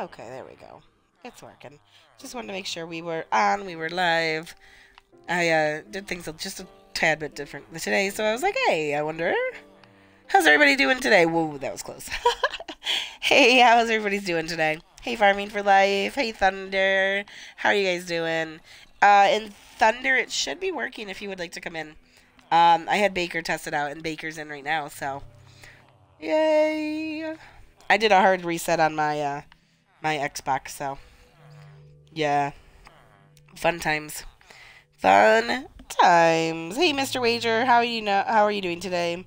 Okay, there we go. It's working. Just wanted to make sure we were on, we were live. I did things just a tad bit different today, so I was like, hey, I wonder, how's everybody doing today? Whoa, that was close. Hey, how's everybody's doing today? Hey, Farming for Life. Hey, Thunder. How are you guys doing? In Thunder, it should be working if you would like to come in. I had Baker test it out, and Baker's in right now, so yay! I did a hard reset on my Xbox, so yeah, fun times, fun times. Hey, Mr. Wager, how are you doing today?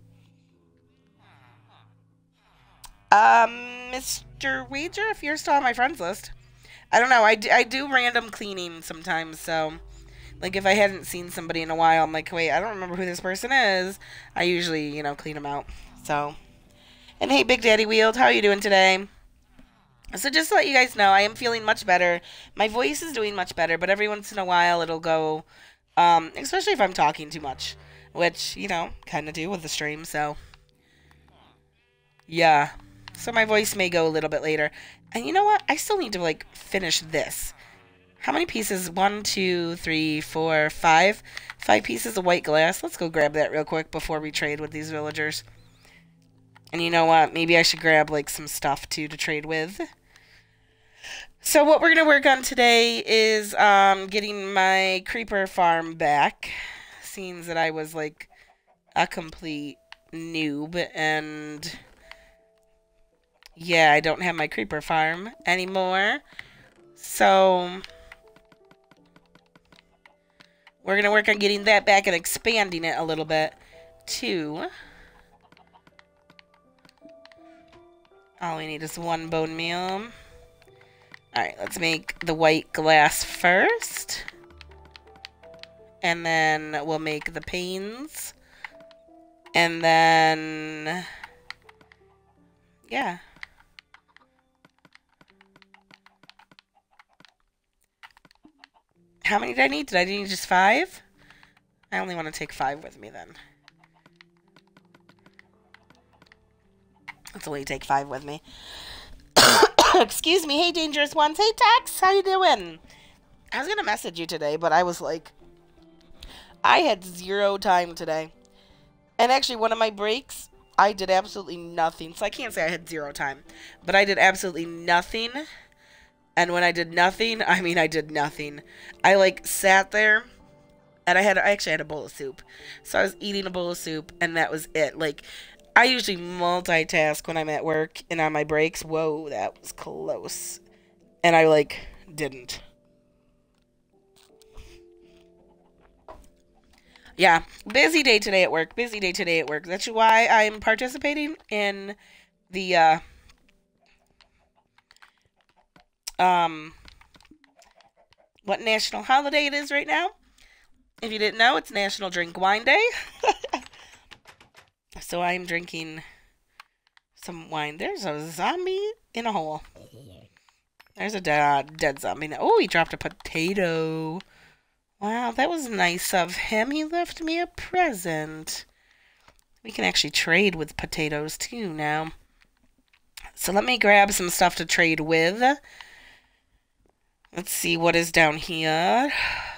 Mr. Wager, if you're still on my friends list, I don't know. I do random cleaning sometimes, so like if I hadn't seen somebody in a while, I'm like, wait, I don't remember who this person is. I usually clean them out. So, and hey, Big Daddy Wield, how are you doing today? So just to let you guys know, I am feeling much better. My voice is doing much better, but every once in a while it'll go, especially if I'm talking too much, which, kind of do with the stream, so yeah. So my voice may go a little bit later. And you know what? I still need to, like, finish this. How many pieces? 1, 2, 3, 4, 5. 5 pieces of white glass. Let's go grab that real quick before we trade with these villagers. And you know what? Maybe I should grab, like, some stuff, too, to trade with. So what we're going to work on today is getting my creeper farm back. Seems that I was, like, a complete noob. And yeah, I don't have my creeper farm anymore. So we're going to work on getting that back and expanding it a little bit, too. All we need is 1 bone meal. Alright, let's make the white glass first. And then we'll make the panes. And then yeah. How many did I need? Did I need just 5? I only want to take 5 with me then. Let's only take 5 with me. Excuse me. Hey, Dangerous Ones. Hey, Tex. How you doing? I was going to message you today, but I was like, I had 0 time today. And actually, one of my breaks, I did absolutely nothing. So I can't say I had 0 time. But I did absolutely nothing. And when I did nothing, I mean I did nothing. I, like, sat there, and I actually had a bowl of soup. So I was eating a bowl of soup, and that was it. Like, I usually multitask when I'm at work and on my breaks. Whoa, that was close. And I, like, didn't. Yeah, busy day today at work. Busy day today at work. That's why I'm participating in the, what national holiday it is right now. If you didn't know, it's National Drink Wine Day. So I'm drinking some wine. There's a zombie in a hole. There's a dead zombie. Oh, he dropped a potato. Wow, that was nice of him. He left me a present. We can actually trade with potatoes too now. So let me grab some stuff to trade with. Let's see what is down here.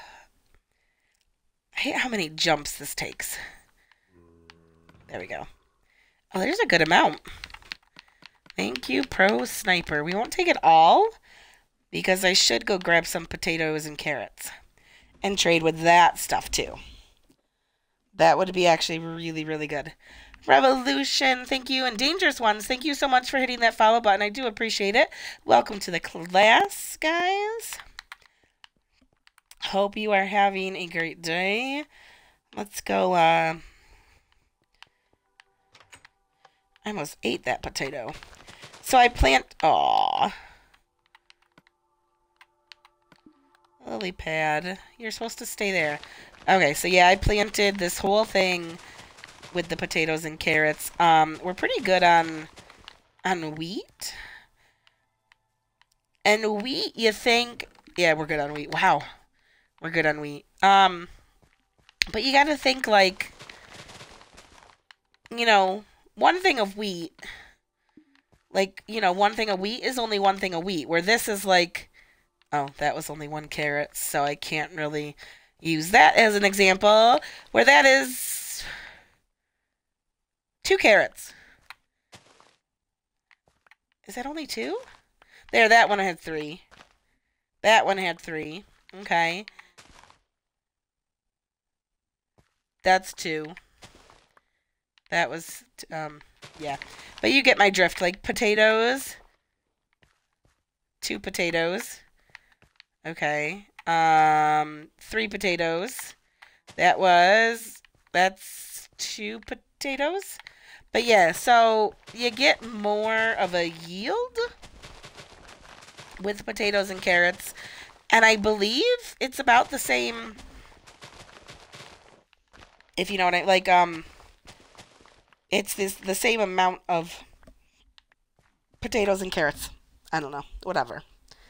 I hate how many jumps this takes. There we go. Oh, there's a good amount. Thank you, Pro Sniper. We won't take it all, because I should go grab some potatoes and carrots. And trade with that stuff, too. That would be actually really, really good. Revolution, thank you. And Dangerous Ones, thank you so much for hitting that follow button. I do appreciate it. Welcome to the class, guys. Hope you are having a great day. Let's go, I almost ate that potato. So I plant, aw. Lily pad, you're supposed to stay there. Okay, so yeah, I planted this whole thing with the potatoes and carrots. We're pretty good on wheat. And wheat, you think, yeah, we're good on wheat. Wow. We're good on wheat. But you gotta think, like, one thing of wheat Like, you know, one thing of wheat is only one thing of wheat, where this is like, oh, that was only one carrot, so I can't really use that as an example, where that is 2 carrots. Is that only 2? There, that one had 3. That one had 3. Okay. That's 2. That was, yeah. But you get my drift. Like, potatoes. 2 potatoes. Okay. 3 potatoes. That's 2 potatoes. But yeah, so you get more of a yield with potatoes and carrots. And I believe it's about the same, if you know what I, like, it's the same amount of potatoes and carrots. I don't know. Whatever.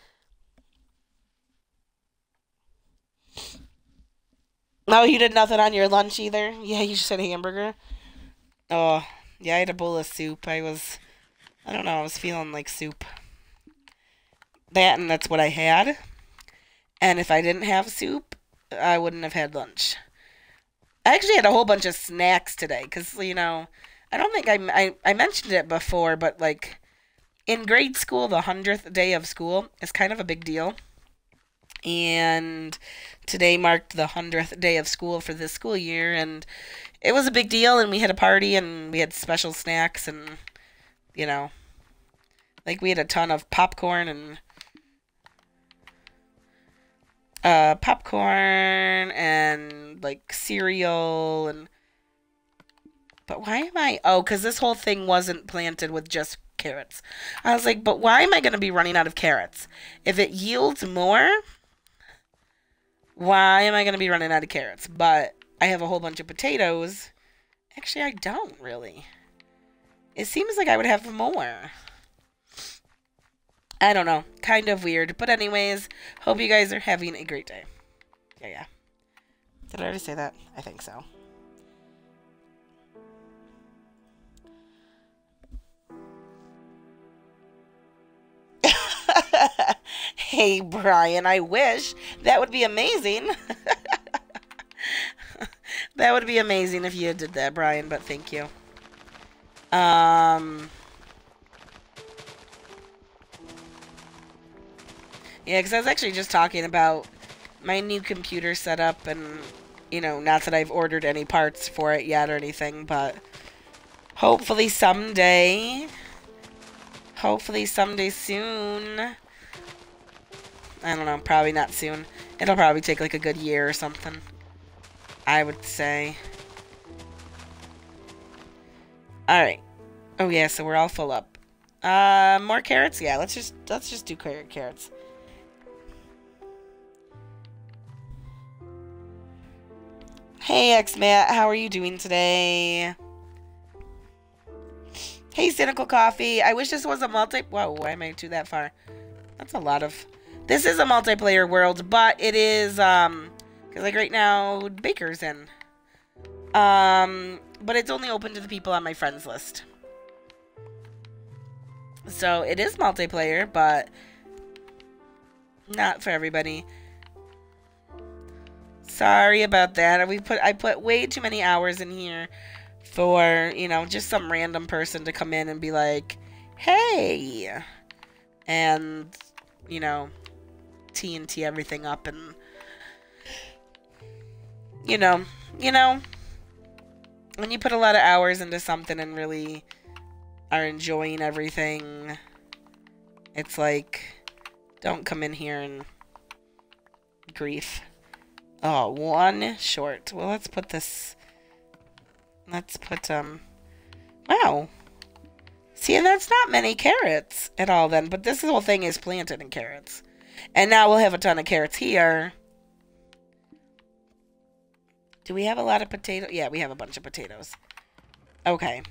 Oh, you did nothing on your lunch either? Yeah, you just had a hamburger. Oh, yeah, I had a bowl of soup. I don't know, I was feeling like soup. And that's what I had. And if I didn't have soup, I wouldn't have had lunch. I actually had a whole bunch of snacks today because, you know, I don't think I mentioned it before, but like in grade school, the 100th day of school is kind of a big deal. And today marked the 100th day of school for this school year, and it was a big deal. And we had a party, and we had special snacks, and you know, like we had a ton of popcorn and like cereal and. But why am I? Oh, because this whole thing wasn't planted with just carrots. I was like, but why am I going to be running out of carrots? If it yields more, why am I going to be running out of carrots? But I have a whole bunch of potatoes. Actually, I don't really. It seems like I would have more. I don't know. Kind of weird. But anyways, hope you guys are having a great day. Yeah. Did I already say that? I think so. Hey, Brian, I wish. That would be amazing. That would be amazing if you did that, Brian, but thank you. Yeah, because I was actually just talking about my new computer setup and, you know, not that I've ordered any parts for it yet or anything, but hopefully someday. Hopefully someday soon. I don't know, probably not soon. It'll probably take like a good year or something, I would say. Alright. Oh yeah, so we're all full up. More carrots? Yeah, let's just do carrots. Hey, X-Matt, how are you doing today? Hey, Cynical Coffee. I wish this was a Whoa, why am I too that far? That's a lot of... This is a multiplayer world, but it is, because like right now, Baker's in. But it's only open to the people on my friends list. So it is multiplayer, but not for everybody. Sorry about that. I put way too many hours in here for, you know, just some random person to come in and be like, hey, and, you know, TNT everything up and, you know, when you put a lot of hours into something and really are enjoying everything, it's like, don't come in here and grief. Oh, 1 short. Well, let's put, wow. See, and that's not many carrots at all then, but this whole thing is planted in carrots. And now we'll have a ton of carrots here. Do we have a lot of potatoes? Yeah, we have a bunch of potatoes. Okay.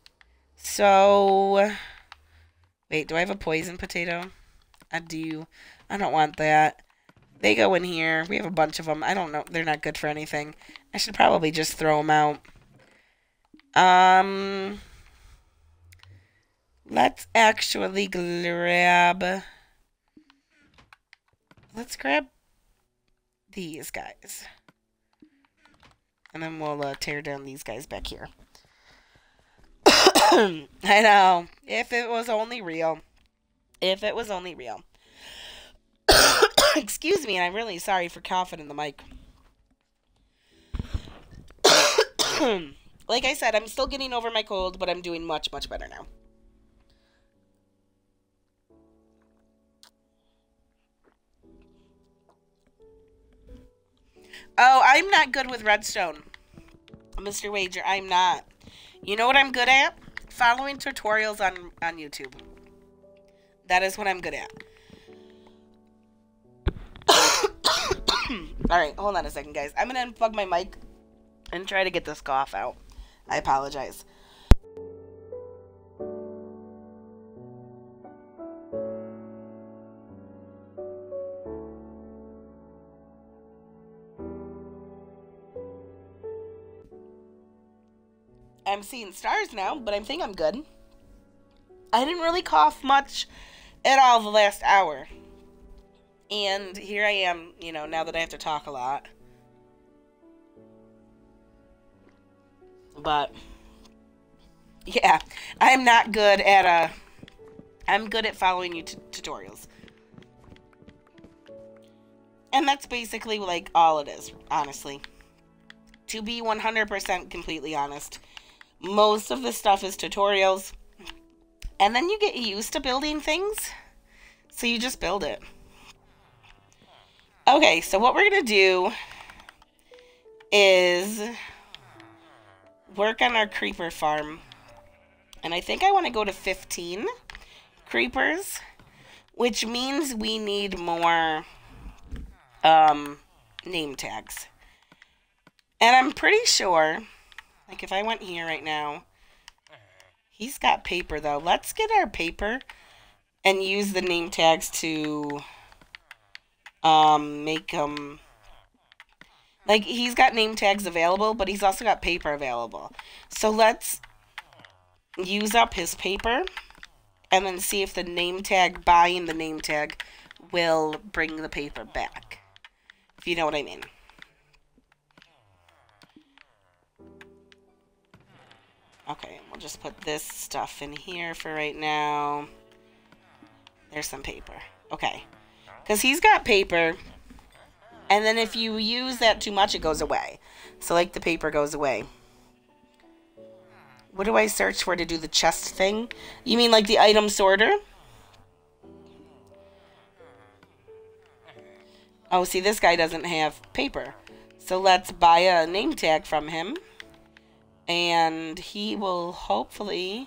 So, wait, do I have a poison potato? I do. I don't want that. They go in here. We have a bunch of them. I don't know. They're not good for anything. I should probably just throw them out. Let's actually grab... Let's grab these guys. And then we'll tear down these guys back here. I know. If it was only real. If it was only real. Excuse me, and I'm really sorry for coughing in the mic. Like I said, I'm still getting over my cold, but I'm doing much, much better now. Oh, I'm not good with redstone. Mr. Wager, I'm not. You know what I'm good at? Following tutorials on YouTube. That is what I'm good at. Alright, hold on a second, guys. I'm going to unplug my mic and try to get this cough out. I apologize. I'm seeing stars now, but I think I'm good. I didn't really cough much at all the last hour. And here I am, you know, now that I have to talk a lot. But, yeah, I'm not good at, I'm good at following you tutorials. And that's basically, like, all it is, honestly. To be 100% completely honest. Most of the stuff is tutorials. And then you get used to building things. So you just build it. Okay, so what we're going to do is work on our creeper farm. And I think I want to go to 15 creepers. Which means we need more name tags. And I'm pretty sure, like if I went here right now, he's got paper though. Let's get our paper and use the name tags to make them, like he's got name tags available, but he's also got paper available. So let's use up his paper and then see if the name tag, buying the name tag, will bring the paper back. If you know what I mean. Okay, we'll just put this stuff in here for right now. There's some paper. Okay. Because he's got paper. And then if you use that too much, it goes away. So, like, the paper goes away. What do I search for to do the chest thing? You mean like the item sorter? Oh, see, this guy doesn't have paper. So let's buy a name tag from him. And he will hopefully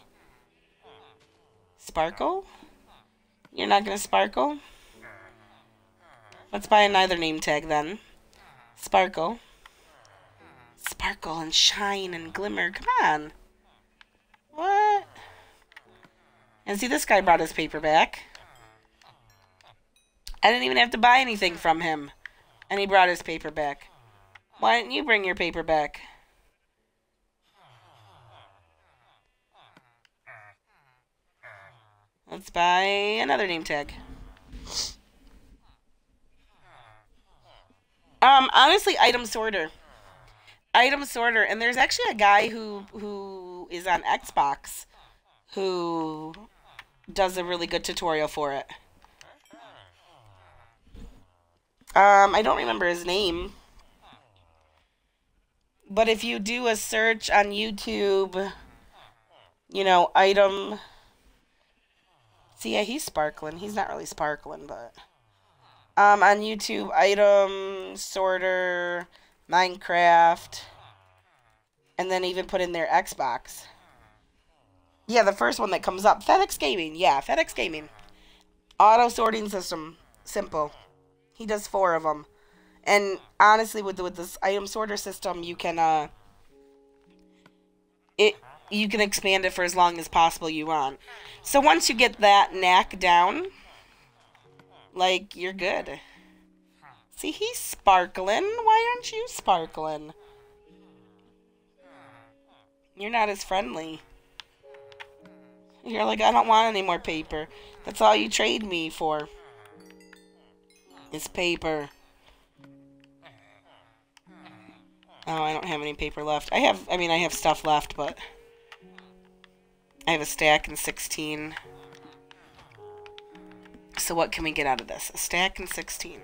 sparkle. You're not going to sparkle? Let's buy another name tag then. Sparkle. Sparkle and shine and glimmer. Come on. What? And see, this guy brought his paper back. I didn't even have to buy anything from him. And he brought his paper back. Why didn't you bring your paper back? Let's buy another name tag. Honestly, item sorter. Item sorter. And there's actually a guy who is on Xbox who does a really good tutorial for it. I don't remember his name. But if you do a search on YouTube, you know, item... See, yeah, he's sparkling. He's not really sparkling, but... on YouTube, item, sorter, Minecraft, and then even put in their Xbox. Yeah, the first one that comes up. FedEx Gaming. Yeah, FedEx Gaming. Auto sorting system. Simple. He does 4 of them. And honestly, with this item sorter system, you can you can expand it for as long as possible you want. So once you get that knack down, like, you're good. See, he's sparkling. Why aren't you sparkling? You're not as friendly. You're like, I don't want any more paper. That's all you trade me for. Is paper. Oh, I don't have any paper left. I have stuff left, but I have a stack and 16. So what can we get out of this? A stack and 16.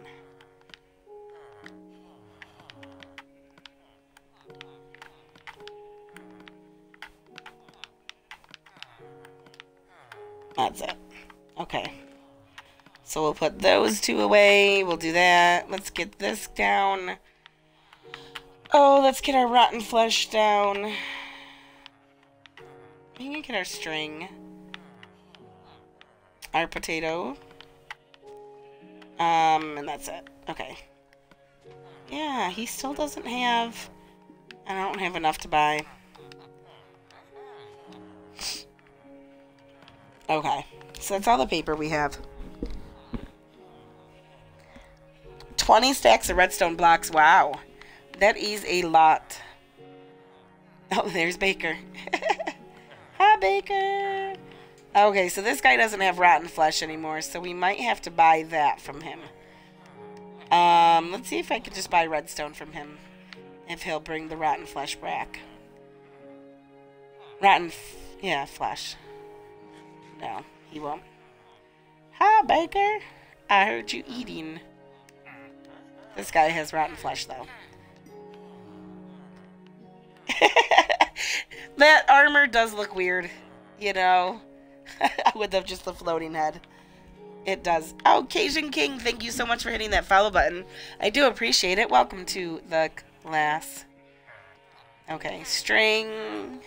That's it. Okay. So we'll put those two away. We'll do that. Let's get this down. Oh, let's get our rotten flesh down. We can get our string. Our potato. And that's it. Okay. Yeah, he still doesn't have... I don't have enough to buy. Okay. So that's all the paper we have. 20 stacks of redstone blocks. Wow. That is a lot. Oh, there's Baker. Hi, Baker. Okay, so this guy doesn't have rotten flesh anymore, so we might have to buy that from him. Let's see if I can just buy redstone from him. If he'll bring the rotten flesh back. Yeah, flesh. No, he won't. Hi, Baker. I heard you eating. This guy has rotten flesh, though. That armor does look weird, you know, with just the floating head. It does. Oh, Cajun King, thank you so much for hitting that follow button. I do appreciate it. Welcome to the class. Okay, string.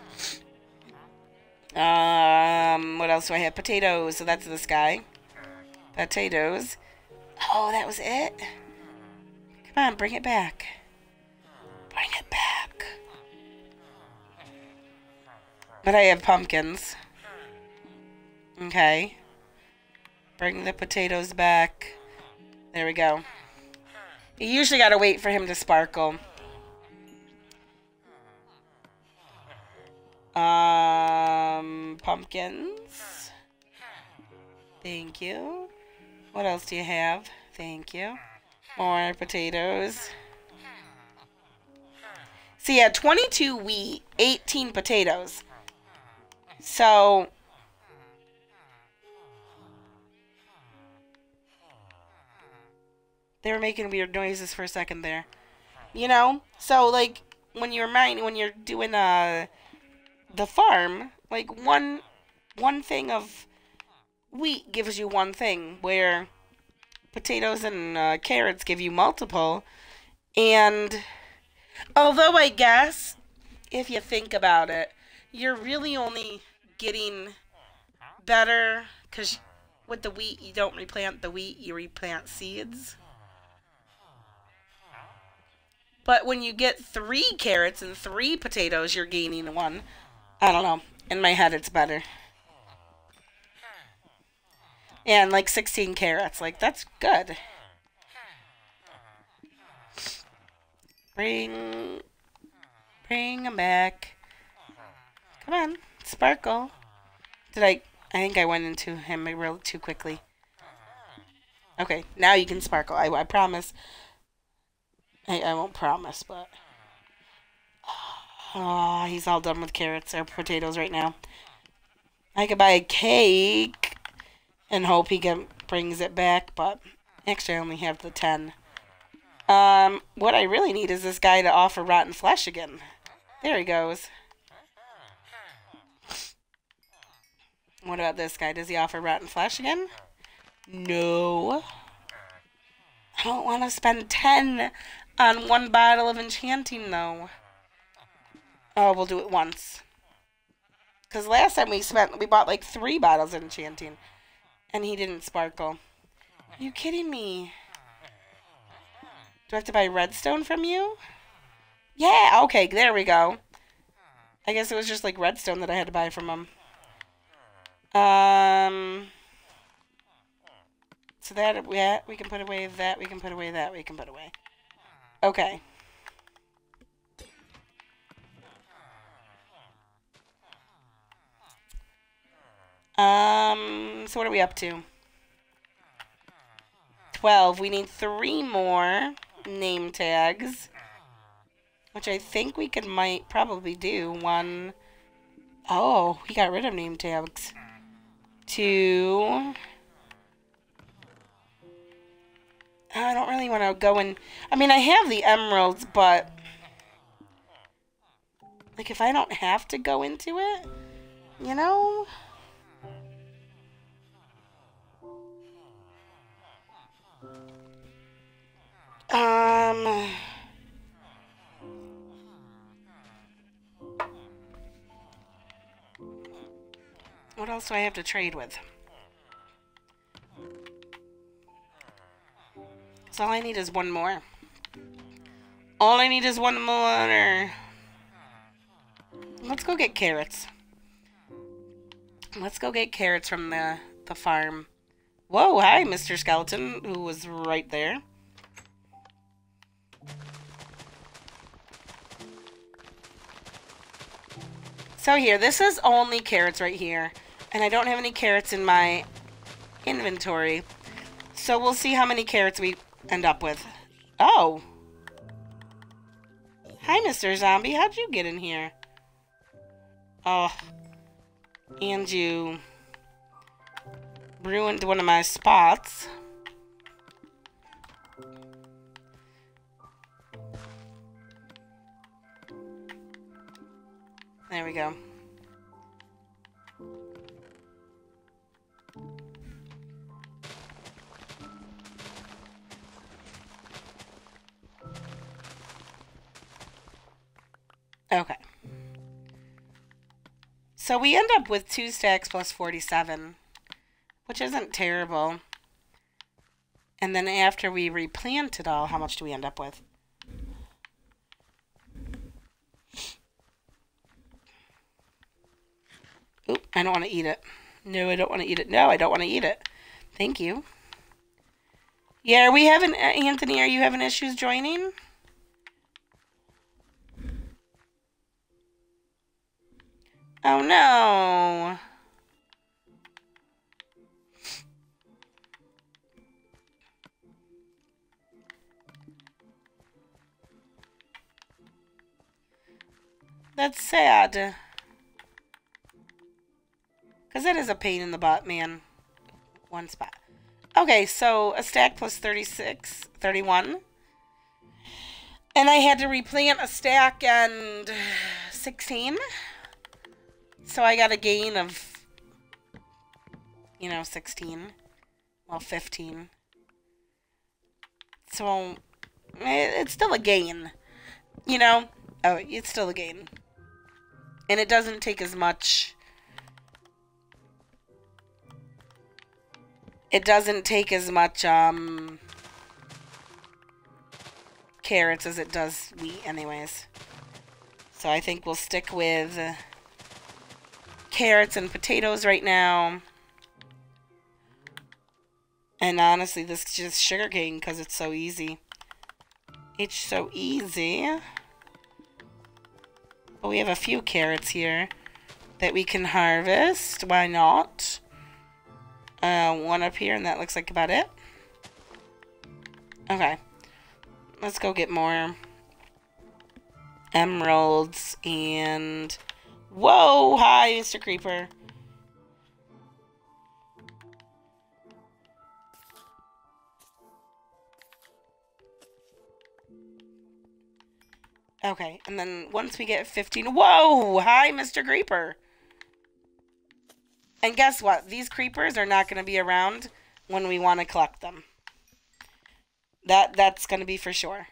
What else do I have? Potatoes. So that's this guy. Potatoes. Oh, that was it? Come on, bring it back. Bring it back. But I have pumpkins. Okay. Bring the potatoes back. There we go. You usually gotta wait for him to sparkle. Pumpkins. Thank you. What else do you have? Thank you. More potatoes. So yeah, 22 wheat, 18 potatoes. So they were making weird noises for a second there. You know? So like when you're doing the farm, like one thing of wheat gives you one thing, where potatoes and carrots give you multiple. And although I guess if you think about it, you're really only getting better because with the wheat you don't replant the wheat, you replant seeds. But when you get 3 carrots and 3 potatoes, you're gaining 1. I don't know. In my head, it's better. And like 16 carrots. Like, that's good. Bring them back. Come on. Sparkle. I think I went into him real too quickly. Okay. Now you can sparkle. I promise. I won't promise, but... Oh, he's all done with carrots or potatoes right now. I could buy a cake and hope he brings it back, but actually I only have the 10. What I really need is this guy to offer rotten flesh again. There he goes. What about this guy? Does he offer rotten flesh again? No. I don't want to spend 10 on 1 bottle of enchanting, though. Oh, we'll do it once. Because last time we bought like 3 bottles of enchanting. And he didn't sparkle. Are you kidding me? Do I have to buy redstone from you? Yeah, okay, there we go. I guess it was just like redstone that I had to buy from him. So that, we can put away that, we can put away that, we can put away. Okay. So what are we up to? 12. We need 3 more name tags. Which I think we might probably do. 1. Oh, he got rid of name tags. 2. I don't really want to go in. I mean, I have the emeralds, but like if I don't have to go into it, you know? What else do I have to trade with? So all I need is 1 more. All I need is 1 more. Let's go get carrots. Let's go get carrots from the farm. Whoa, hi, Mr. Skeleton, who was right there. So here, this is only carrots right here. And I don't have any carrots in my inventory. So we'll see how many carrots we end up with. Oh. Hi, Mr. Zombie. How'd you get in here? Oh. And you ruined one of my spots. There we go. Okay. So we end up with 2 stacks plus 47, which isn't terrible. And then after we replant it all, how much do we end up with? Oop, I don't want to eat it. No, I don't want to eat it. No, I don't want to eat it. Thank you. Yeah, are we having... Anthony, are you having issues joining? Oh, no. That's sad. Because that is a pain in the butt, man. 1 spot. Okay, so a stack plus 36, 31. And I had to replant a stack and 16. So I got a gain of, 16. Well, 15. So it's still a gain. Oh, it's still a gain. And it doesn't take as much. It doesn't take as much carrots as it does wheat anyways. So I think we'll stick with carrots and potatoes right now. And honestly, this is just sugarcane because it's so easy. It's so easy. But we have a few carrots here that we can harvest. Why not? 1 up here, and that looks like about it. Okay. Let's go get more emeralds and... Whoa! Hi, Mr. Creeper. Okay, and then once we get 15... Whoa! Hi, Mr. Creeper. And guess what? These creepers are not going to be around when we want to collect them. That's going to be for sure.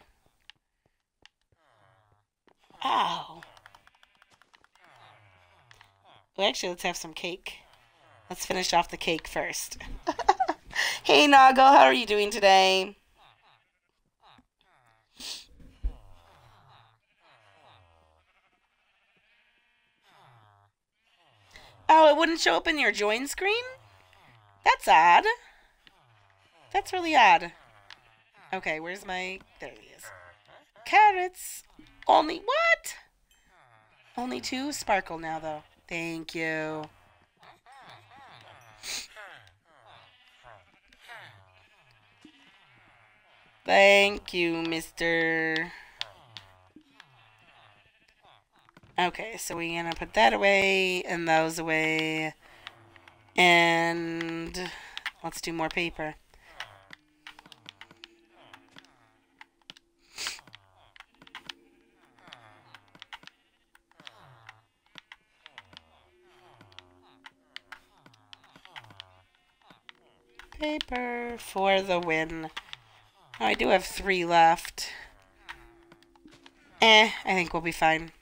Oh. Well, actually, let's have some cake. Let's finish off the cake first. Hey, Nago, how are you doing today? Oh, it wouldn't show up in your join screen? That's odd. That's really odd. Okay, where's my... There he is. Carrots. Only... What? Only 2? Sparkle now, though. Thank you. Thank you, mister. Okay, so we're gonna put that away and those away. And let's do more paper. Paper for the win. Oh, I do have 3 left. I think we'll be fine.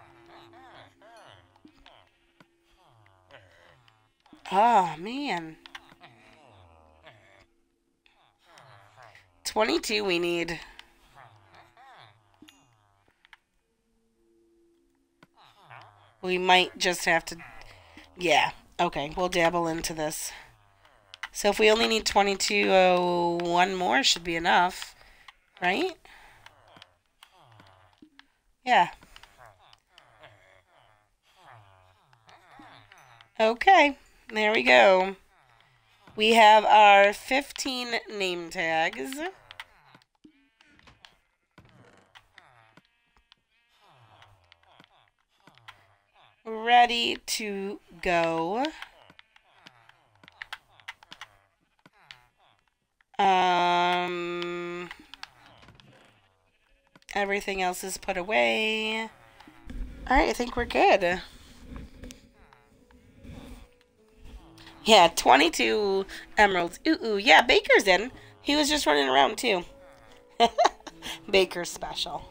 Oh, man. 22 we need. We might just have to... Yeah. Okay, we'll dabble into this. So if we only need 22, one more should be enough. Right? Yeah. Okay. There we go. We have our 15 name tags. Ready to go. Everything else is put away. Alright, I think we're good. Yeah, 22 emeralds. Ooh, yeah, Baker's in. He was just running around, too. Baker's special.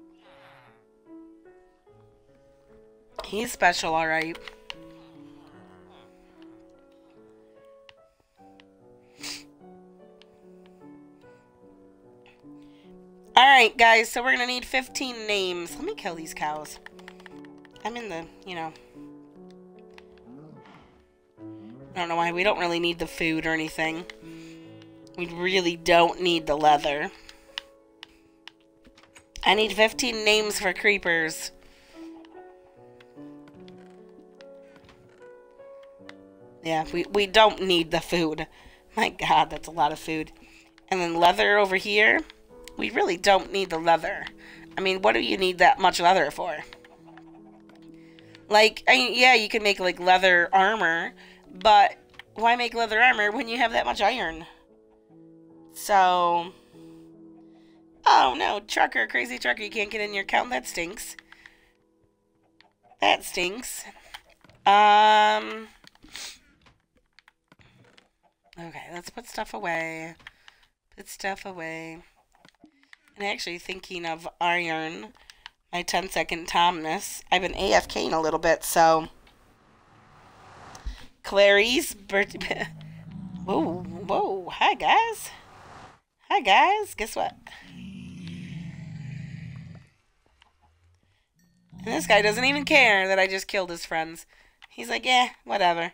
He's special, alright. Alright, guys, so we're gonna need 15 names. Let me kill these cows. I'm in the, you know... I don't know why. We don't really need the food or anything. We really don't need the leather. I need 15 names for creepers. Yeah, we don't need the food. My god, that's a lot of food. And then leather over here. We really don't need the leather. I mean, what do you need that much leather for? Like, yeah, you can make, like, leather armor, but why make leather armor when you have that much iron? So... Oh, no, trucker, crazy trucker, you can't get in your account. That stinks. That stinks. Okay, let's put stuff away. Put stuff away. And actually thinking of iron, my 10-second Tomness. I've been AFKing a little bit, so... Clarice, whoa, hi guys. Hi guys, guess what? And this guy doesn't even care that I just killed his friends. He's like, yeah, whatever.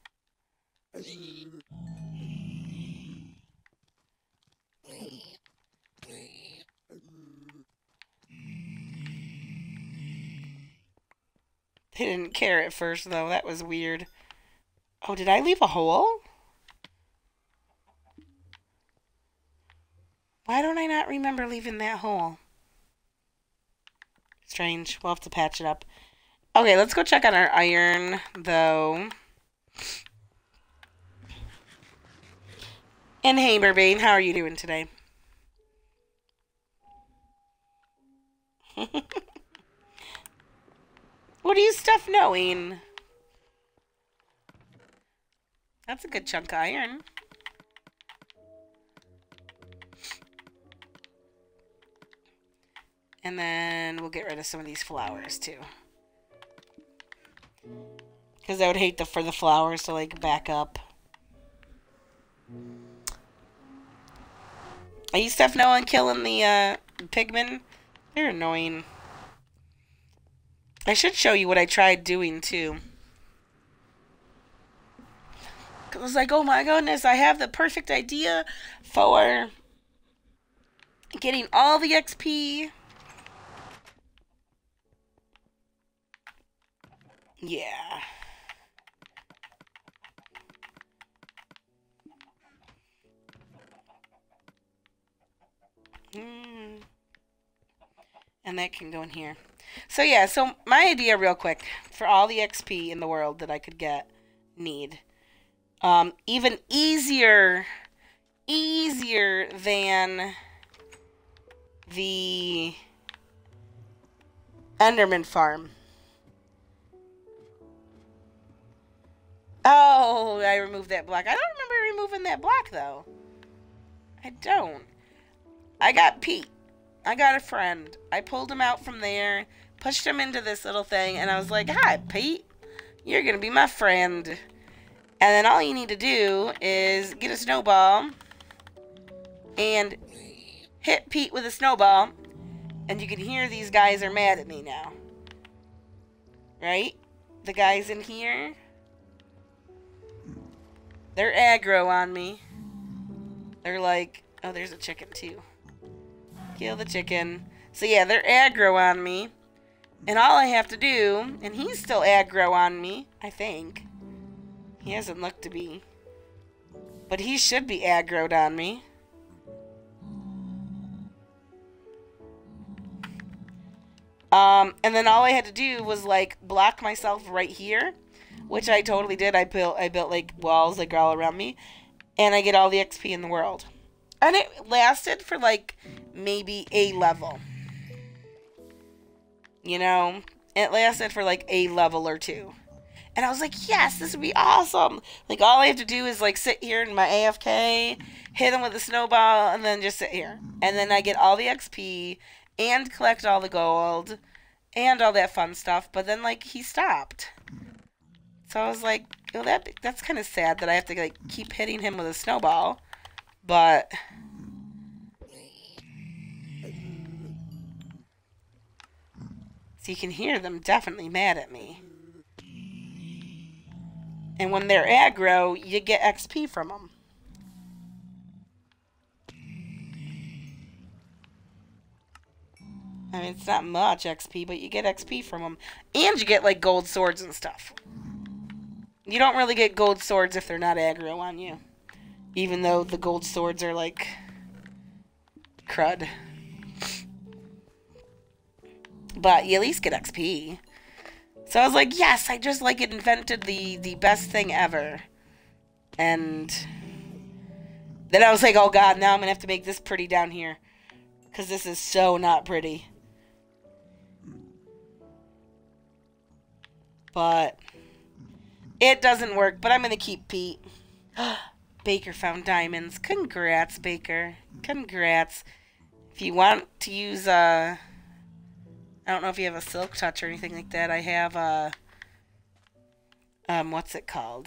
They didn't care at first, though. That was weird. Oh, did I leave a hole? Why don't I not remember leaving that hole? Strange. We'll have to patch it up. Okay, let's go check on our iron, though. And hey, Merbane, how are you doing today? What do you stuff knowing? That's a good chunk of iron. And then we'll get rid of some of these flowers, too. Because I would hate for the flowers to, like, back up. Are you stuff knowing killing the, pigmen? They're annoying. I should show you what I tried doing, too. I was like, oh my goodness, I have the perfect idea for getting all the XP. Yeah. And that can go in here. So yeah, so my idea real quick, for all the XP in the world that I could need. Even easier than the Enderman farm. Oh, I removed that block. I don't remember removing that block, though. I don't. I got Pete. I got a friend. I pulled him out from there, pushed him into this little thing, and I was like, hi, Pete. You're going to be my friend. And then all you need to do is get a snowball and hit Pete with a snowball, and you can hear these guys are mad at me now. Right? The guys in here, they're aggro on me. They're like, oh, there's a chicken too. Kill the chicken. So yeah, they're aggro on me. And all I have to do, and he's still aggro on me, I think. He hasn't looked to be. But he should be aggroed on me. And then all I had to do was like block myself right here, which I totally did. I built like walls like all around me, and I get all the XP in the world. And it lasted for like maybe a level. You know, it lasted for like a level or two. And I was like, yes, this would be awesome. Like all I have to do is like sit here in my AFK, hit him with a snowball, and then just sit here. And then I get all the XP and collect all the gold and all that fun stuff. But then like he stopped. So I was like, oh, that's kind of sad that I have to like keep hitting him with a snowball. But so you can hear them definitely mad at me. And when they're aggro, you get XP from them. I mean, it's not much XP, but you get XP from them. And you get, like, gold swords and stuff. You don't really get gold swords if they're not aggro on you. Even though the gold swords are, like, crud. But you at least get XP. So I was like, yes, I just, like, invented the best thing ever. And then I was like, oh, God, now I'm going to have to make this pretty down here. Because this is so not pretty. But it doesn't work, but I'm going to keep Pete. Baker found diamonds. Congrats, Baker. Congrats. If you want to use, I don't know if you have a silk touch or anything like that. I have, what's it called?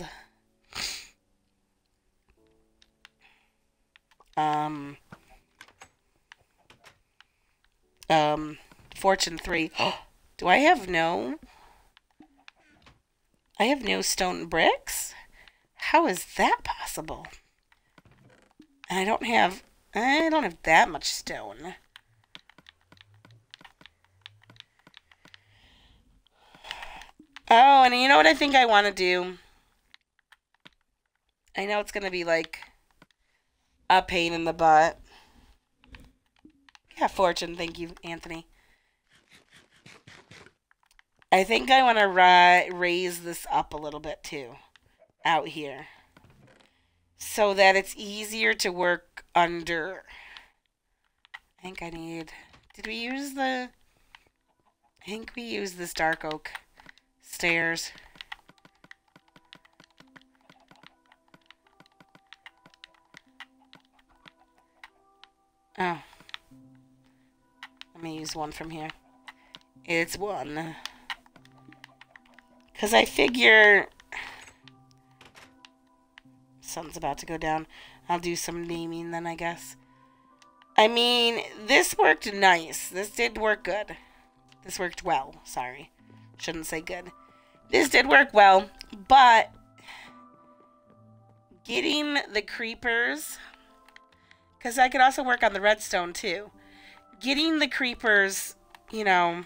Fortune 3. Do I have no? I have no stone bricks? How is that possible? And I don't have that much stone. Oh, and you know what I think I want to do? I know it's going to be like a pain in the butt. Yeah, Fortune. Thank you, Anthony. I think I want to raise this up a little bit, too. Out here. So that it's easier to work under. I think I need... Did we use the... I think we used this dark oak stairs. Oh. Let me use one from here. It's one. Because I figure... Sun's about to go down. I'll do some naming then, I guess. I mean, this worked nice. This did work good. This worked well. Sorry. Shouldn't say good. This did work well, but getting the creepers... Because I could also work on the redstone, too. Getting the creepers, you know,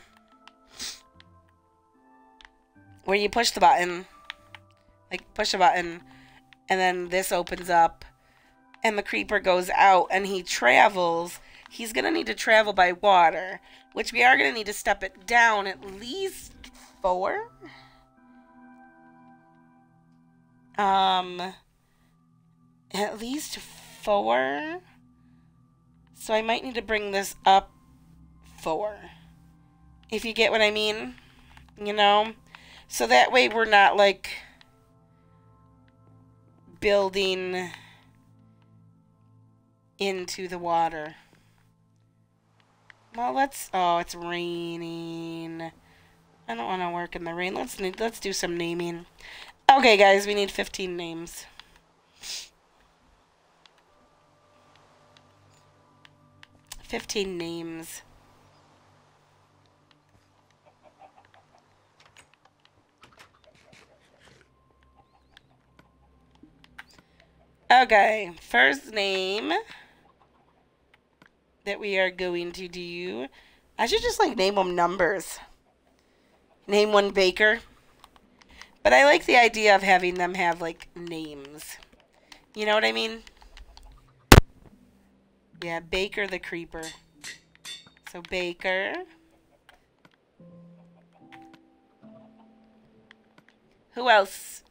where you push the button, like push a button, and then this opens up, and the creeper goes out, and he travels he's going to need to travel by water, which we are going to need to step it down at least 4. At least 4. So I might need to bring this up 4. If you get what I mean, you know? So that way we're not, like, building into the water. Well, oh, it's raining. I don't want to work in the rain. Let's do some naming. Okay, guys, we need 15 names. $15 names. Okay, first name that we are going to do. I should just like name them numbers. Name one Baker. But I like the idea of having them have like names. You know what I mean? Yeah, Baker the Creeper. So Baker. Who else?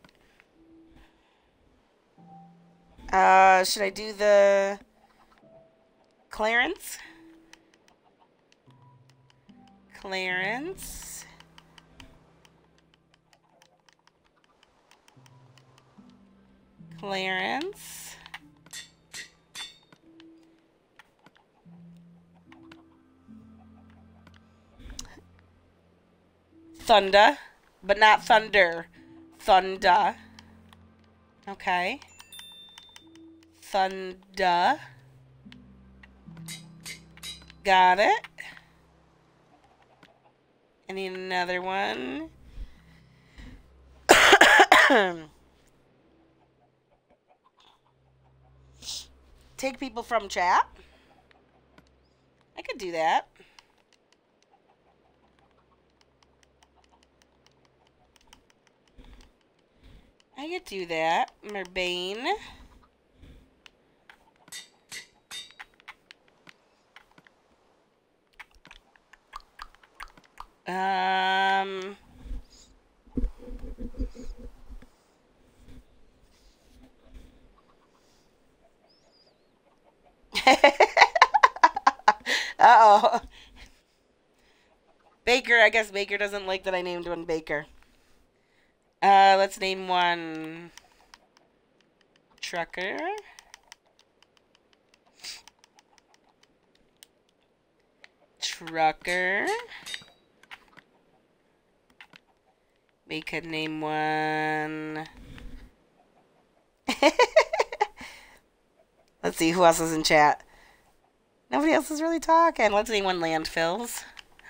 Should I do the Clarence? Clarence. Clarence. Thunder, but not thunder. Thunder. Okay. Thunder. Got it. I need another one. Take people from chat. I could do that. I could do that. Merbane. Uh-oh. Baker, I guess Baker doesn't like that I named one Baker. Let's name one Trucker. Trucker. We could name one... Let's see, who else is in chat? Nobody else is really talking. Let's name one Landfills.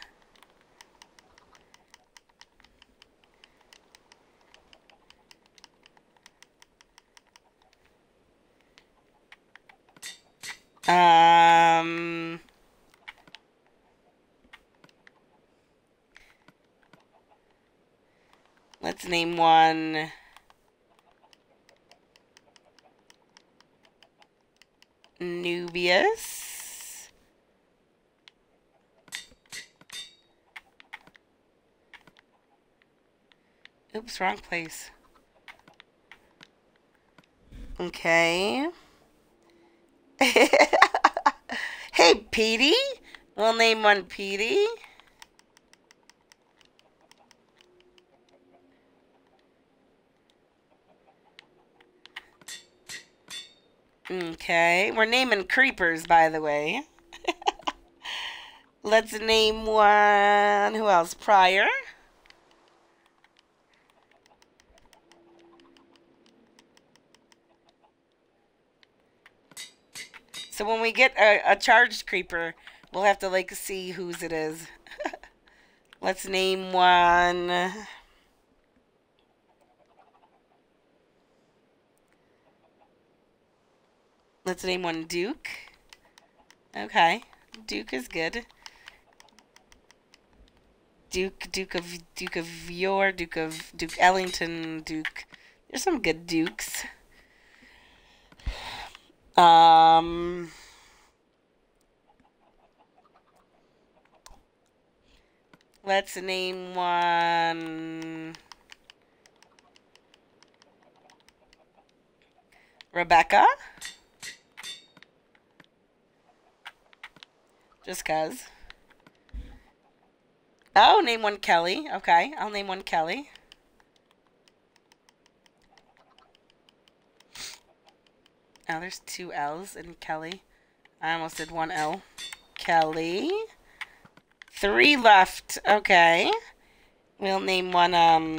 Let's name one Nubius. Oops, wrong place. Okay. Hey, Petey. We'll name one Petey. Okay. We're naming creepers, by the way. Let's name one. Who else? Pryor. So when we get a charged creeper, we'll have to, like, see whose it is. Let's name one. Let's name one Duke. Okay. Duke is good. Duke Ellington, Duke. There's some good Dukes. Let's name one Rebecca. Just 'cause. Oh, name one Kelly. Okay, I'll name one Kelly. Oh, there's 2 L's in Kelly. I almost did 1 L. Kelly. 3 left. Okay. We'll name one,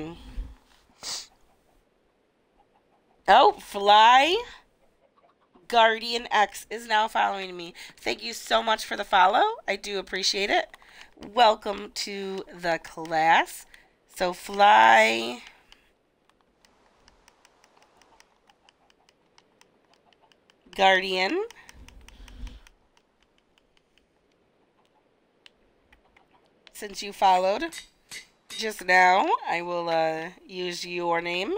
oh, Fly Guardian X is now following me. Thank you so much for the follow. I do appreciate it. Welcome to the class. So, Fly Guardian. Since you followed just now, I will use your name.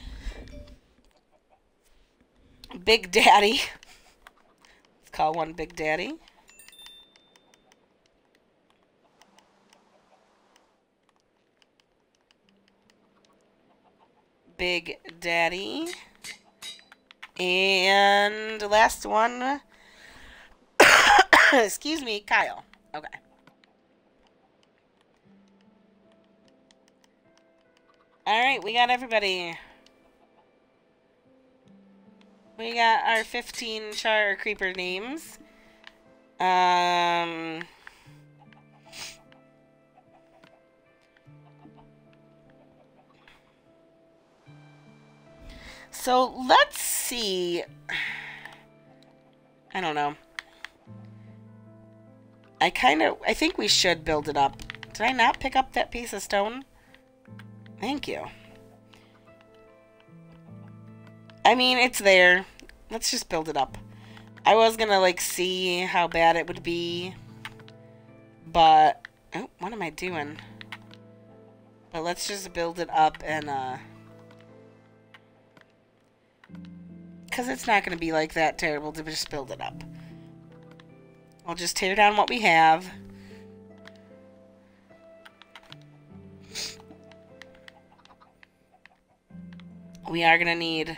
Big Daddy. Let's call one Big Daddy. Big Daddy. And the last one, excuse me, Kyle. Okay. Alright, we got everybody. We got our 15 Char Creeper names. So let's see. I don't know. I think we should build it up. Did I not pick up that piece of stone? Thank you. I mean, it's there. Let's just build it up. I was gonna, like, see how bad it would be. But, oh, what am I doing? But let's just build it up and, because it's not gonna be, like, that terrible to just build it up. I'll just tear down what we have. We are gonna need...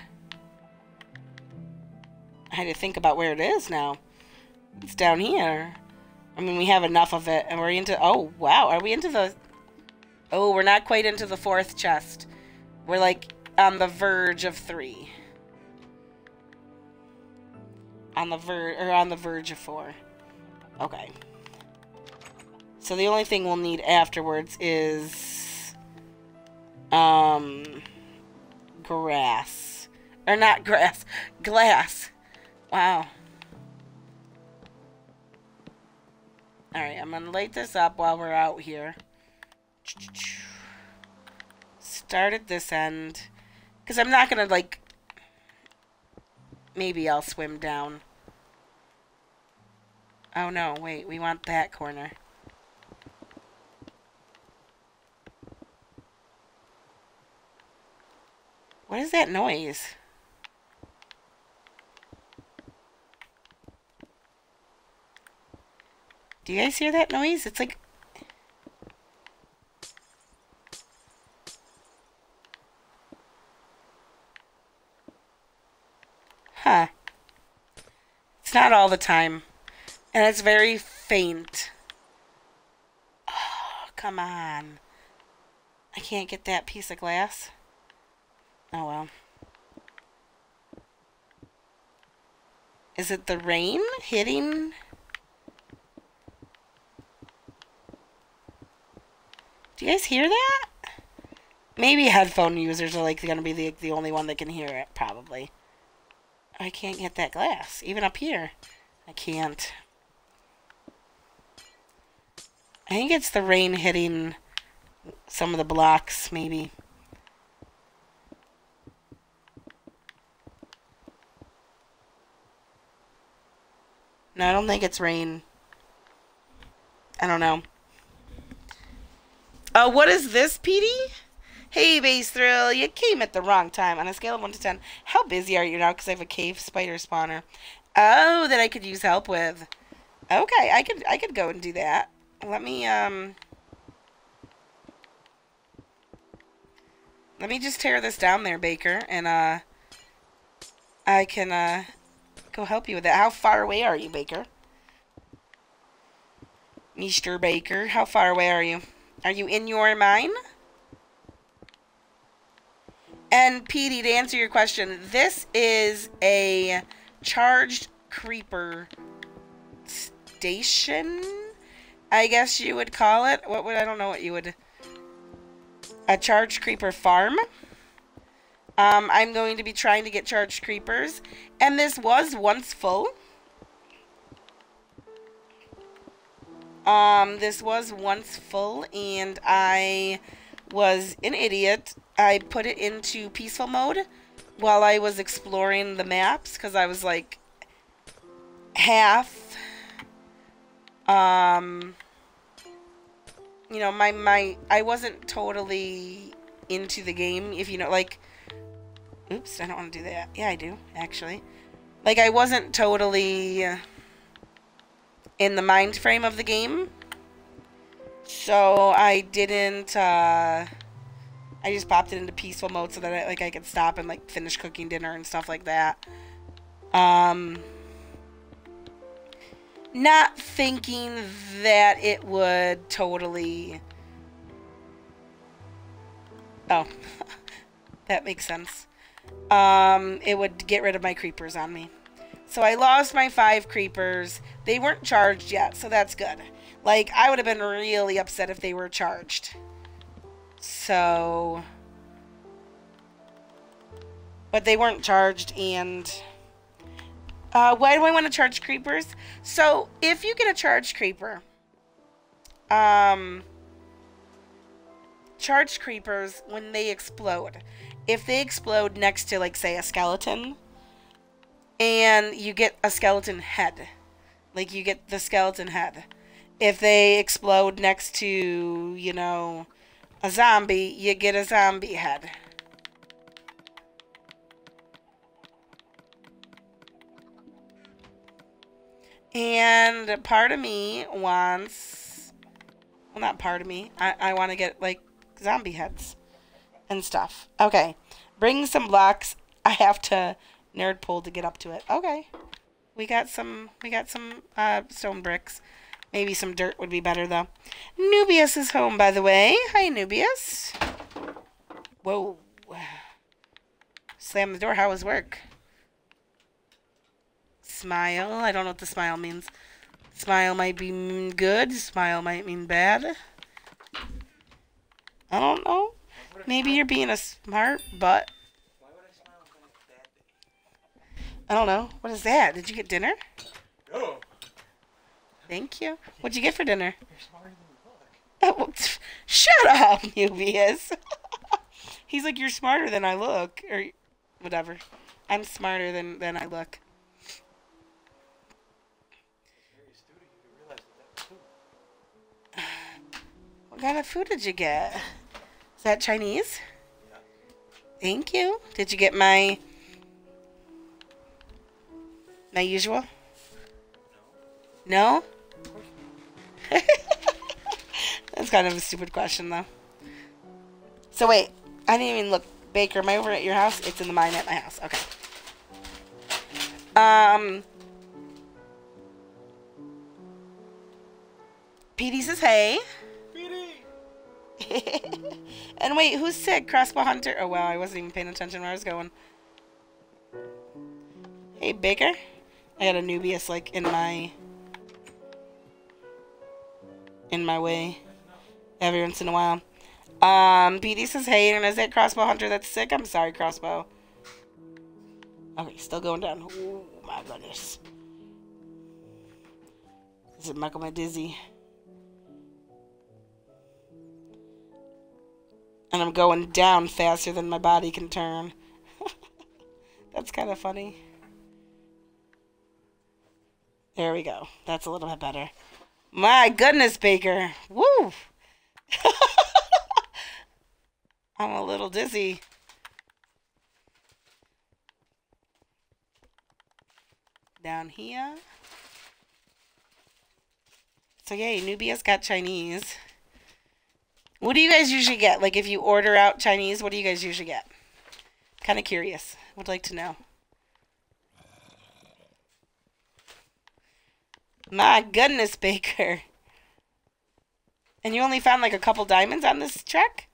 I had to think about where it is now. It's down here. I mean, we have enough of it, and we're into... Oh, wow. Are we into the... Oh, we're not quite into the 4th chest. We're, like, on the verge of 3. On the verge of 4. Okay. So the only thing we'll need afterwards is... grass. Or not grass. Glass. Wow. Alright, I'm gonna light this up while we're out here. Start at this end. Because I'm not gonna, like... Maybe I'll swim down. Oh no, wait, we want that corner. What is that noise? Do you guys hear that noise? It's like... Huh. It's not all the time. And it's very faint. Oh, come on. I can't get that piece of glass. Oh well. Is it the rain hitting? Do you guys hear that? Maybe headphone users are like going to be the only one that can hear it, probably. I can't get that glass, even up here. I can't. I think it's the rain hitting some of the blocks, maybe. No, I don't think it's rain. I don't know. What is this, Petey? Hey, Base Thrill, you came at the wrong time. On a scale of 1 to 10, how busy are you now? Because I have a cave spider spawner. Oh, that I could use help with. Okay, I could go and do that. Let me, Let me just tear this down there, Baker, and I can go help you with that. How far away are you, Baker? Mr. Baker, how far away are you? Are you in your mine? And Petey, to answer your question, this is a charged creeper station, I guess you would call it. I don't know what you would... A charged creeper farm. I'm going to be trying to get charged creepers. And this was once full. This was once full, and I was an idiot. I put it into peaceful mode while I was exploring the maps, because I was like half, you know, I wasn't totally into the game, if you know, like, oops, I don't want to do that. Yeah, I do, actually. Like, I wasn't totally in the mind frame of the game, so I didn't, I just popped it into peaceful mode so that I could stop and, like, finish cooking dinner and stuff like that. Not thinking that it would totally... Oh, that makes sense. It would get rid of my creepers on me. So I lost my 5 creepers. They weren't charged yet, so that's good. Like, I would have been really upset if they were charged. So... But they weren't charged, and... why do I want to charge creepers? So, if you get a charged creeper... charged creepers, when they explode... If they explode next to, like, say, a skeleton... And you get a skeleton head. Like, you get the skeleton head. If they explode next to, you know, a zombie, you get a zombie head. And part of me wants... Well, not part of me. I want to get, like, zombie heads and stuff. Okay. Bring some blocks. I have to... nerd pull to get up to it. Okay. We got some stone bricks. Maybe some dirt would be better though. Nubius is home, by the way. Hi, Nubius. Whoa. Slam the door. How was work? Smile. I don't know what the smile means. Smile might be good. Smile might mean bad. I don't know. Maybe you're being a smart butt. I don't know. What is that? Did you get dinner? No. Thank you. What'd you get for dinner? You're smarter than you look. Oh, shut up, Nubius. He's like, you're smarter than I look. Or whatever. I'm smarter than I look. What kind of food did you get? Is that Chinese? Yeah. Thank you. Did you get my usual? No? No? That's kind of a stupid question, though. So, wait. I didn't even look. Baker, am I over at your house? It's in the mine at my house. Okay. Petey says, hey. Petey! And wait, who's sick? Crossbow Hunter? Oh, wow. I wasn't even paying attention where I was going. Hey, Baker. I got a Nubius, like, in my way every once in a while. BD says, hey, and is that Crossbow Hunter that's sick? I'm sorry, Crossbow. Okay, still going down. Oh, my goodness. Is it making me dizzy? And I'm going down faster than my body can turn. That's kind of funny. There we go. That's a little bit better. My goodness, Baker. Woo! I'm a little dizzy. Down here. So yay, Nubius got Chinese. What do you guys usually get? Like, if you order out Chinese, what do you guys usually get? Kind of curious. Would like to know. My goodness, Baker. And you only found like a couple diamonds on this trek?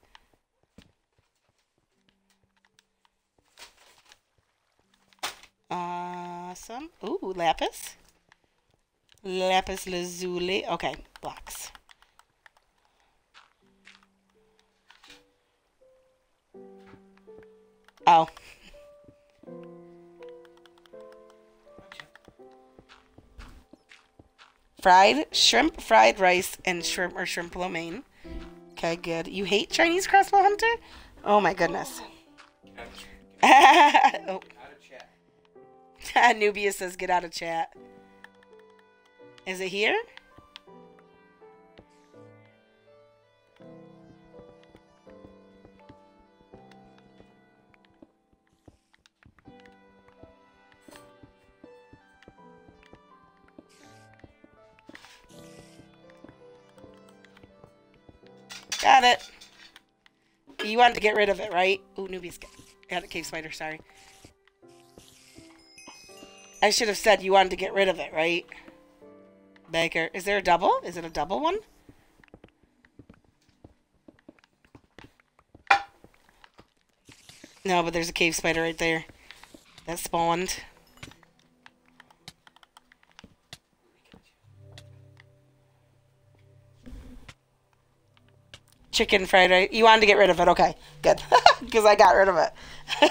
Awesome. Ooh, lapis. Lapis lazuli. Okay, blocks. Oh. Fried shrimp, fried rice, and shrimp or shrimp lo mein. Okay, good. You hate Chinese crossbow hunter? Oh my goodness. Oh. Nubia says get out of chat. Is it here? Got it. You wanted to get rid of it, right? Ooh, Nubia's got a cave spider, sorry. I should have said you wanted to get rid of it, right? Baker. Is there a double? Is it a double one? No, but there's a cave spider right there. That spawned. Chicken fried rice. You wanted to get rid of it. Okay, good. Because I got rid of it.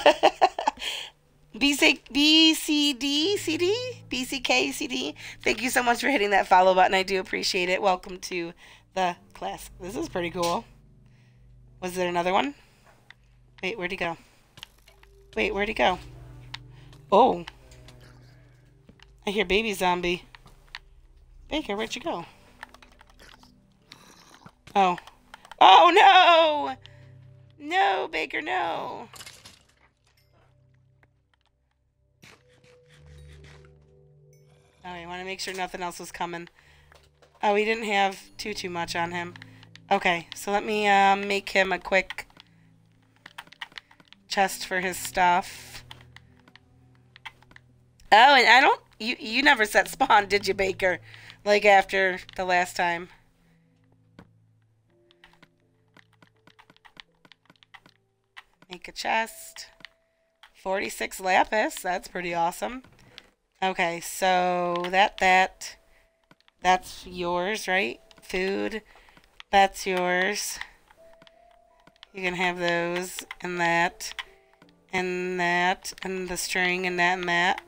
BCK, thank you so much for hitting that follow button. I do appreciate it. Welcome to the class. This is pretty cool. Was there another one? Wait, where'd he go? Wait, where'd he go? Oh. I hear baby zombie. Baker, where'd you go? Oh. Oh, no! No, Baker, no. Oh, I want to make sure nothing else was coming. Oh, he didn't have too much on him. Okay, so let me make him a quick chest for his stuff. Oh, and I don't... You never set spawn, did you, Baker? Like after the last time. Make a chest. 46 lapis. That's pretty awesome. Okay, so that's yours, right? Food. That's yours. You can have those and that and that and the string and that and that.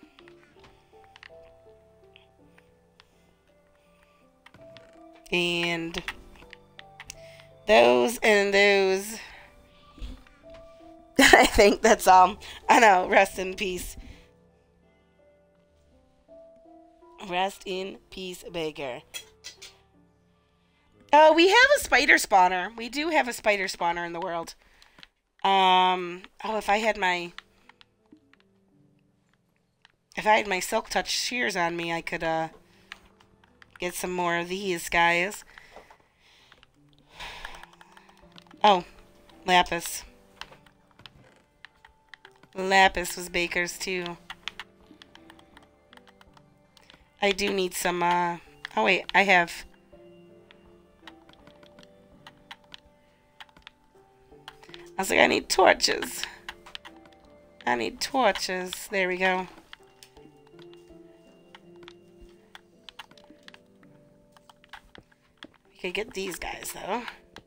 And those and those. I think that's all. I know. Rest in peace. Rest in peace, Baker. Oh, we have a spider spawner. We do have a spider spawner in the world. Oh, if I had my silk touch shears on me, I could get some more of these guys. Oh, lapis. Lapis was Baker's too. I do need some, oh wait, I have... I was like, I need torches. I need torches. There we go. We could get these guys, though.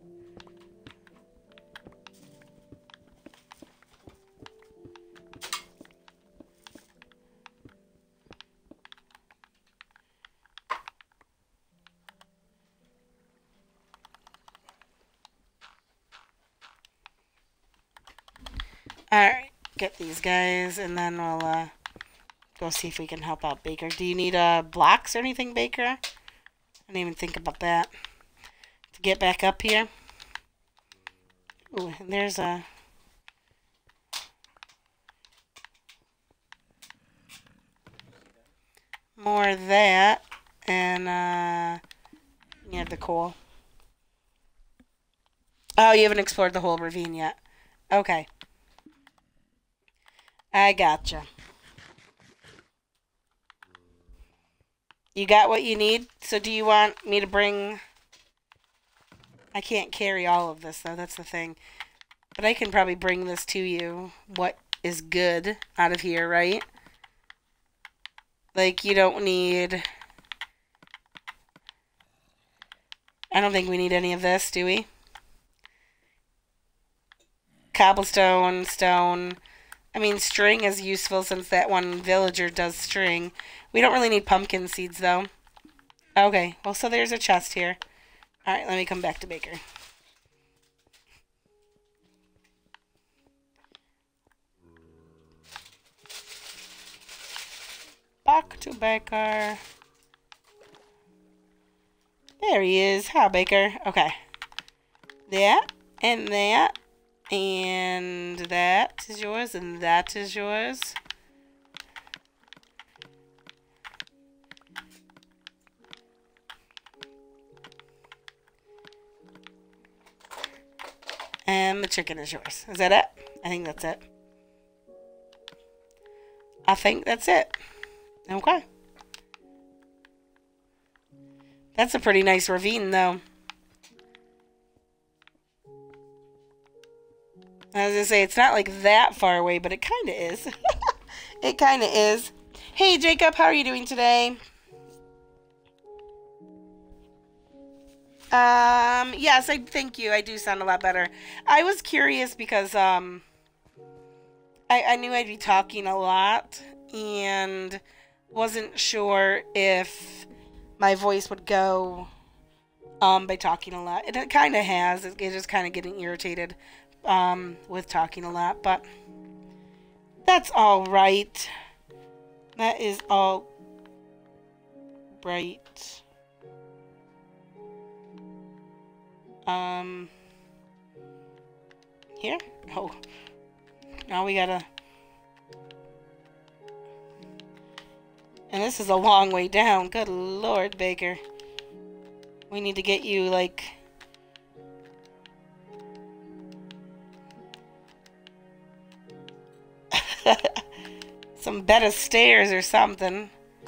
Alright, get these guys, and then we'll go see if we can help out Baker. Do you need blocks or anything, Baker? I didn't even think about that. To get back up here. Ooh, and there's a... more of that, and you have the coal. Oh, you haven't explored the whole ravine yet. Okay. I gotcha. You got what you need? So do you want me to bring... I can't carry all of this, though. That's the thing. But I can probably bring this to you. What is good out of here, right? Like, you don't need... I don't think we need any of this, do we? Cobblestone, stone. I mean, string is useful since that one villager does string. We don't really need pumpkin seeds, though. Okay, well, so there's a chest here. Alright, let me come back to Baker. Back to Baker. There he is. Hi, Baker. Okay. That, and that, and that is yours, and that is yours. And the chicken is yours. Is that it? I think that's it. I think that's it. Okay. That's a pretty nice ravine, though. I was gonna say, it's not like that far away, but it kind of is. It kind of is. Hey, Jacob, how are you doing today? Yes, thank you. I do sound a lot better. I was curious because, I knew I'd be talking a lot, and wasn't sure if my voice would go, by talking a lot. It kind of has. It's just kind of getting irritated, with talking a lot, but that's all right. That is all right. Here? Oh. Now we gotta... And this is a long way down. Good Lord, Baker. We need to get you, like... some better stairs or something.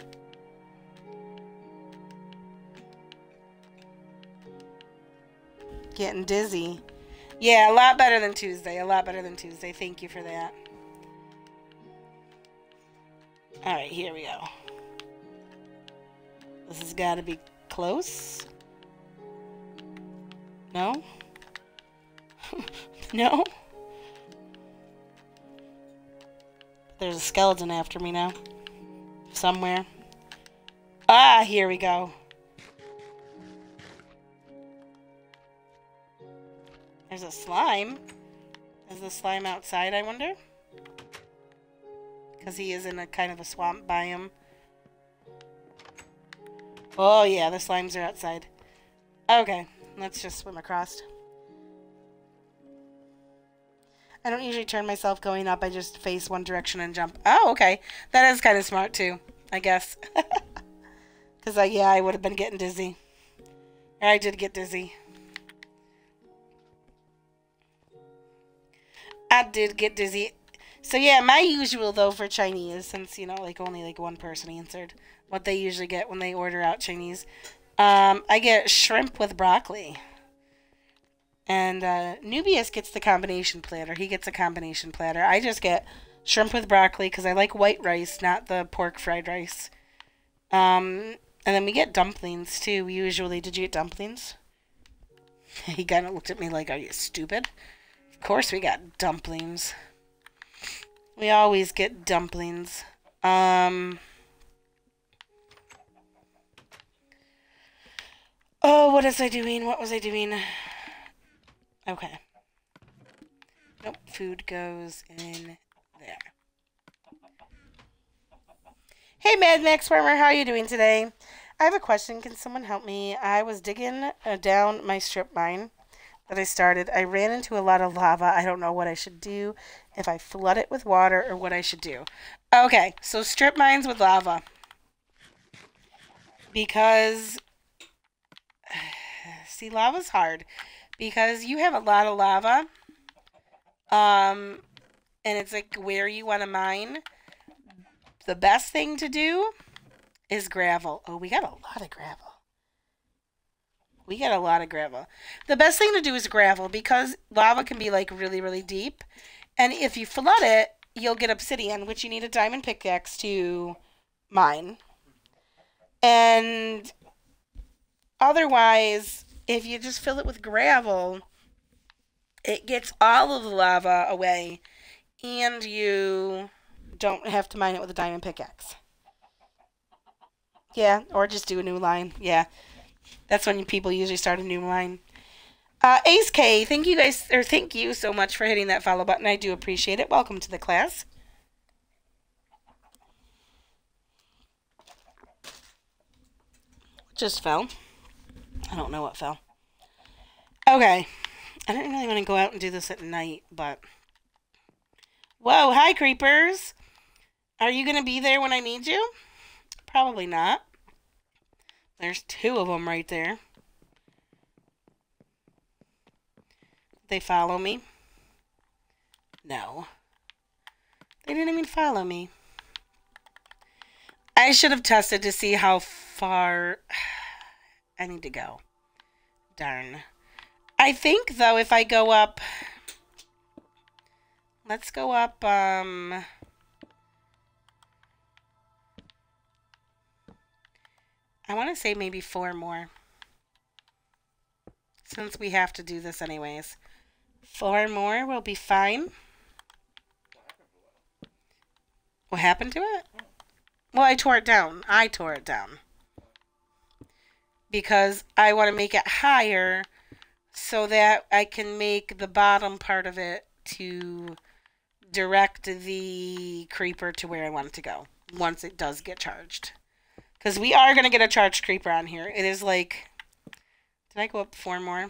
Getting dizzy. Yeah, a lot better than Tuesday. A lot better than Tuesday. Thank you for that. Alright, here we go. This has got to be close. No? No? There's a skeleton after me now. Somewhere. Ah, here we go. There's a slime. Is the slime outside, I wonder? Because he is in a kind of a swamp biome. Oh, yeah, the slimes are outside. Okay, let's just swim across. I don't usually turn myself going up. I just face one direction and jump. Oh, okay. That is kind of smart, too, I guess. Because, yeah, I would have been getting dizzy. Or I did get dizzy. I did get dizzy. So, yeah, my usual, though, for Chinese, since, you know, like, only, like, one person answered what they usually get when they order out Chinese, I get shrimp with broccoli. And Nubius gets the combination platter. He gets a combination platter. I just get shrimp with broccoli because I like white rice, not the pork fried rice. And then we get dumplings, too, usually. Did you get dumplings? He kind of looked at me like, are you stupid? Of course we got dumplings. We always get dumplings. Oh, what was I doing? What was I doing? Okay. Nope, food goes in there. Hey, Mad Max Farmer, how are you doing today? I have a question. Can someone help me? I was digging down my strip mine that I started. I ran into a lot of lava. I don't know what I should do, if I flood it with water or what I should do. Okay, so strip mines with lava. Because, see, lava's hard. because you have a lot of lava. And it's like where you want to mine. The best thing to do is gravel. Oh, we got a lot of gravel. We got a lot of gravel. The best thing to do is gravel because lava can be like really, really deep. And if you flood it, you'll get obsidian, which you need a diamond pickaxe to mine. And otherwise, if you just fill it with gravel, it gets all of the lava away and you don't have to mine it with a diamond pickaxe. Yeah, or just do a new line. Yeah. That's when people usually start a new line. Ace K, thank you so much for hitting that follow button. I do appreciate it. Welcome to the class. Just fell. I don't know what fell. Okay. I don't really want to go out and do this at night, but... Whoa, hi, creepers. Are you going to be there when I need you? Probably not. There's 2 of them right there. They follow me? No. They didn't even follow me. I should have tested to see how far I need to go. Darn. I think, though, if I go up... Let's go up, I want to say maybe 4 more. Since we have to do this anyways. 4 more will be fine. What happened to it? Well, I tore it down. I tore it down. Because I want to make it higher so that I can make the bottom part of it to direct the creeper to where I want it to go. Once it does get charged. Because we are going to get a charged creeper on here. It is like... Did I go up 4 more?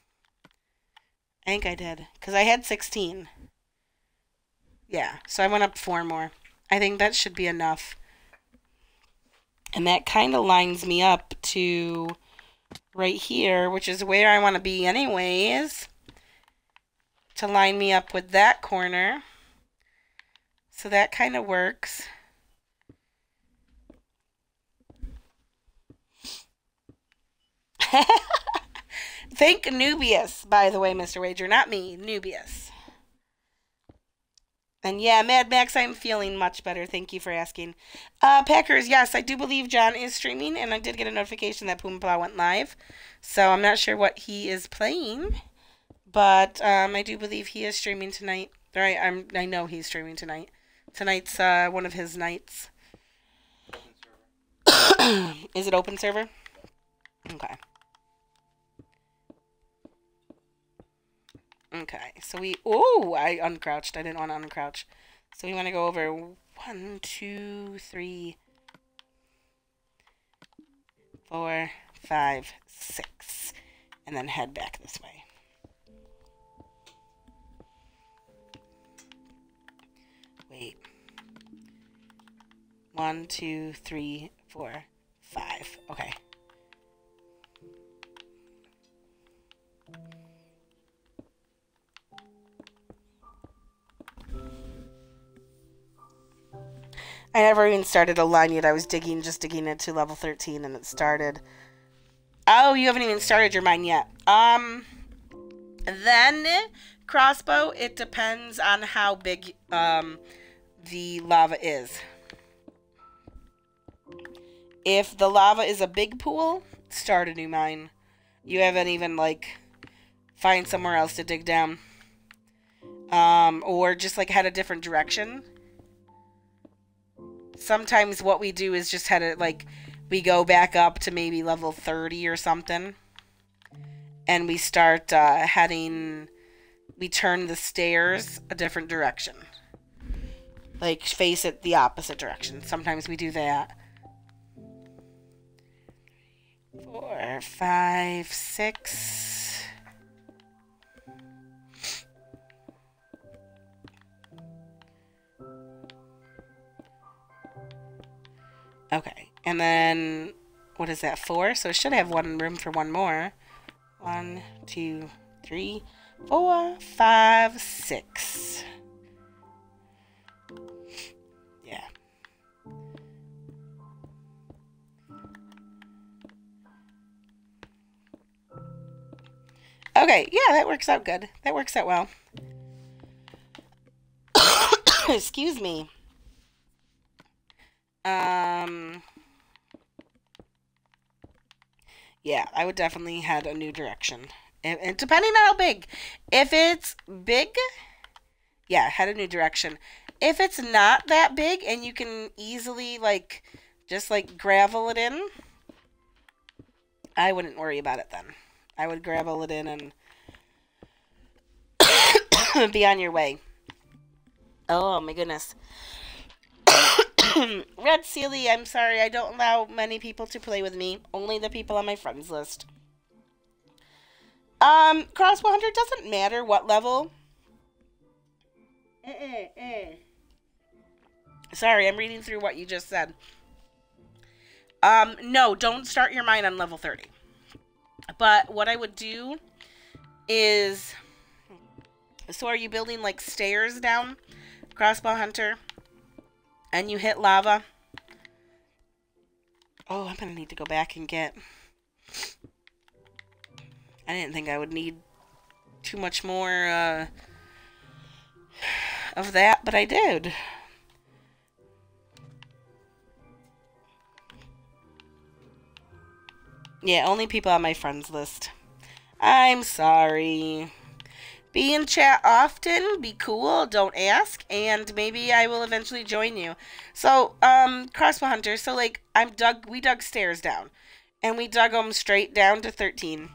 I think I did. Because I had 16. Yeah, so I went up 4 more. I think that should be enough. And that kind of lines me up to right here, which is where I want to be anyways. To line me up with that corner. So that kind of works. Thank Nubius, by the way, Mr. Wager. Not me, Nubius. And yeah, Mad Max, I'm feeling much better. Thank you for asking. Packers, yes, I do believe John is streaming, and I did get a notification that Poompah went live. So I'm not sure what he is playing, but I do believe he is streaming tonight. I know he's streaming tonight. Tonight's one of his nights. Is it open server? Okay. Okay, so I uncrouched. I didn't want to uncrouch. So we want to go over 1, 2, 3, 4, 5, 6, and then head back this way. Wait. 1, 2, 3, 4, 5. Okay. I never even started a line yet. I was just digging it to level 13 and it started. Oh, you haven't even started your mine yet. Then crossbow, it depends on how big the lava is. If the lava is a big pool, start a new mine. You haven't even find somewhere else to dig down. Or just head a different direction. Sometimes what we do is just head it we go back up to maybe level 30 or something. And we start we turn the stairs a different direction. Face it the opposite direction. Sometimes we do that. 4, 5, 6. Okay, and then, what is that, 4? So it should have room for 1 more. 1, 2, 3, 4, 5, 6. Yeah. Okay, yeah, that works out good. That works out well. Excuse me. Yeah, I would definitely head a new direction. And depending on how big. If it's big, yeah, head a new direction. If it's not that big and you can easily, like, just, like, gravel it in, I wouldn't worry about it then. I would gravel it in and be on your way. Oh, my goodness. Red Sealy, I'm sorry, I don't allow many people to play with me. Only the people on my friends list. Crossbow Hunter, doesn't matter what level. Sorry, I'm reading through what you just said. No, don't start your mine on level 30. But what I would do is... So are you building, like, stairs down, Crossbow Hunter? And you hit lava? Oh, I'm gonna need to go back and get... I didn't think I would need too much more, of that, but I did. Yeah, only people on my friends list. I'm sorry. Be in chat often, be cool, don't ask, and maybe I will eventually join you. So, Crossbow Hunter, so, like, we dug stairs down. And we dug them straight down to 13.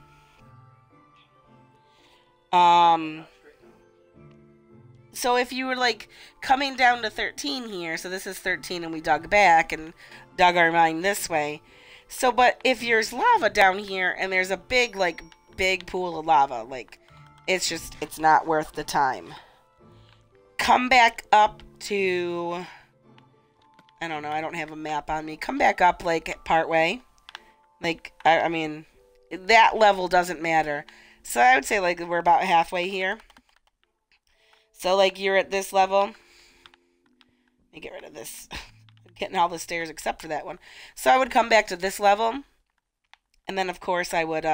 So if you were, like, coming down to 13 here, so this is 13 and we dug back and dug our mine this way. So, but if there's lava down here and there's a big, like, big pool of lava, like, it's not worth the time. Come back up to, I don't know, I don't have a map on me. Come back up, like, part way. Like, I mean, that level doesn't matter. So I would say, like, we're about halfway here. So, like, you're at this level. Let me get rid of this. I'm getting all the stairs except for that one. So I would come back to this level. And then, of course, I would,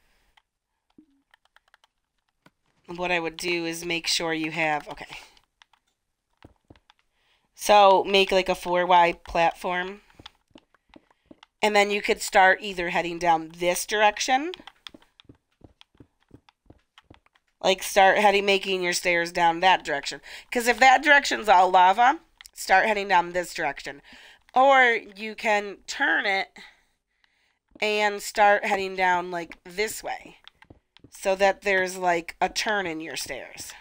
what I would do is make sure you have, okay. So, make, like, a 4Y platform. And then you could start either heading down this direction. Like, start making your stairs down that direction. Because if that direction's all lava, start heading down this direction. Or you can turn it and start heading down, like, this way. So that there's, like, a turn in your stairs.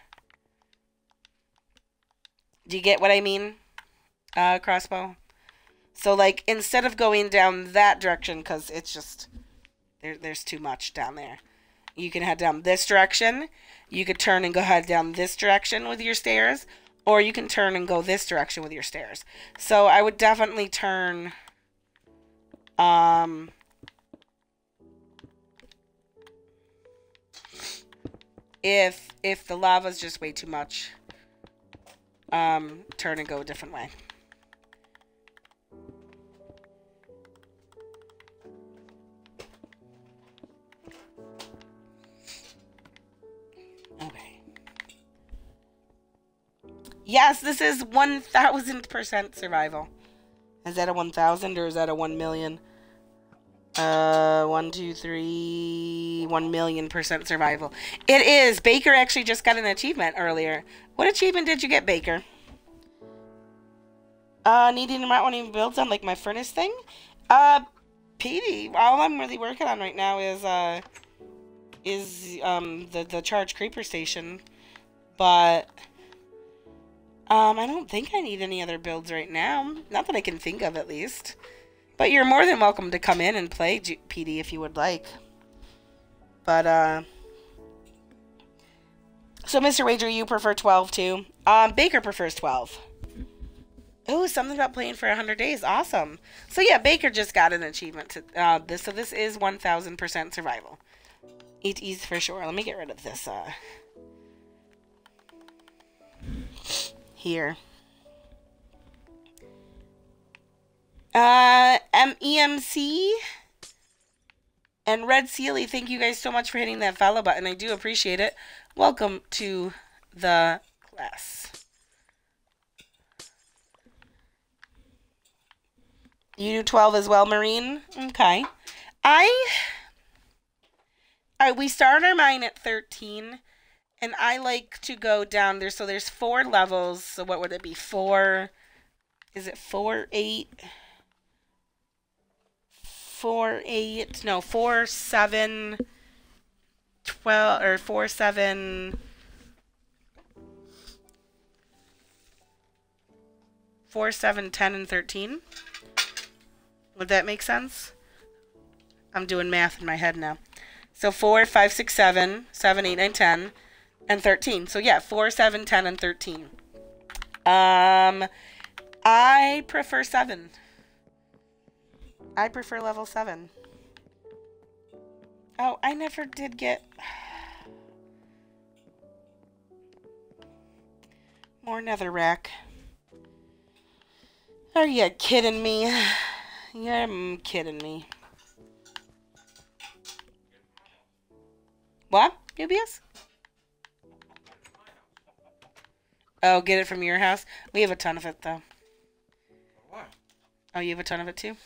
Do you get what I mean, Crossbow? So, like, instead of going down that direction, because it's just, there's too much down there. You can head down this direction. You could turn and go head down this direction with your stairs. Or you can turn and go this direction with your stairs. So I would definitely turn... If the lava's just way too much, turn and go a different way. Okay. Yes, this is 1000% survival. Is that a 1000 or is that a 1 million? 1, 2, 3, 1,000,000% survival. It is. Baker actually just got an achievement earlier. What achievement did you get, Baker? Needing about one of builds on, like, my furnace thing? Petey, all I'm really working on right now is the charge creeper station. But, I don't think I need any other builds right now. Not that I can think of, at least. But you're more than welcome to come in and play, PD, if you would like. But, so, Mr. Wager, you prefer 12, too? Baker prefers 12. Oh, something about playing for 100 days. Awesome. So, yeah, Baker just got an achievement to, so this is 1000% survival. It is for sure. Let me get rid of this, here. EMC and Red Sealy, thank you guys so much for hitting that follow button. I do appreciate it. Welcome to the class. You do 12 as well, Marine? Okay. We start our mine at 13, and I like to go down there. So there's 4 levels. So what would it be? 4, is it 4, 8? 4, 8, no, 4, 7, 12, or 4, 7, 4, 7, 10, and 13. Would that make sense? I'm doing math in my head now. So 4, 5, 6, 7, 7, 8, 9, 10, and 13. So yeah, 4, 7, 10, and 13. I prefer 7. I prefer level 7. Oh, I never did get more netherrack. Are you kidding me? You're kidding me. What, Nubius? Oh, get it from your house? We have a ton of it, though. Oh, you have a ton of it, too?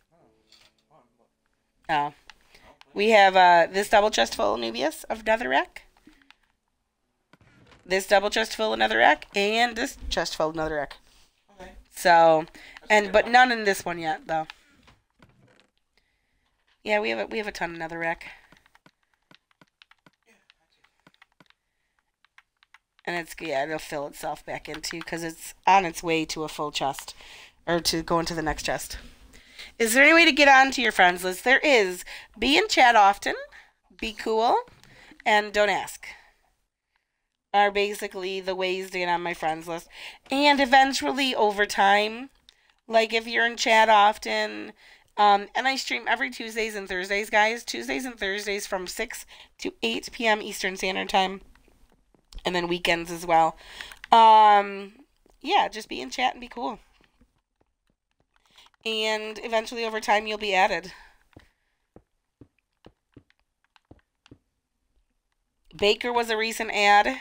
Oh. We have this double chest full of Nubius of netherrack. This double chest full of netherrack. And this chest full of netherrack. Okay. So, but none in this one yet, though. Yeah, we have a ton of netherrack. And it'll fill itself back into, because it's on its way to a full chest. Or to go into the next chest. Is there any way to get onto your friends list? There is. Be in chat often. Be cool. And don't ask. Are basically the ways to get on my friends list. And eventually, over time, like if you're in chat often, and I stream every Tuesdays and Thursdays, guys. Tuesdays and Thursdays from 6 to 8 p.m. Eastern Standard Time. And then weekends as well. Yeah, just be in chat and be cool. And eventually, over time, you'll be added. Baker was a recent ad.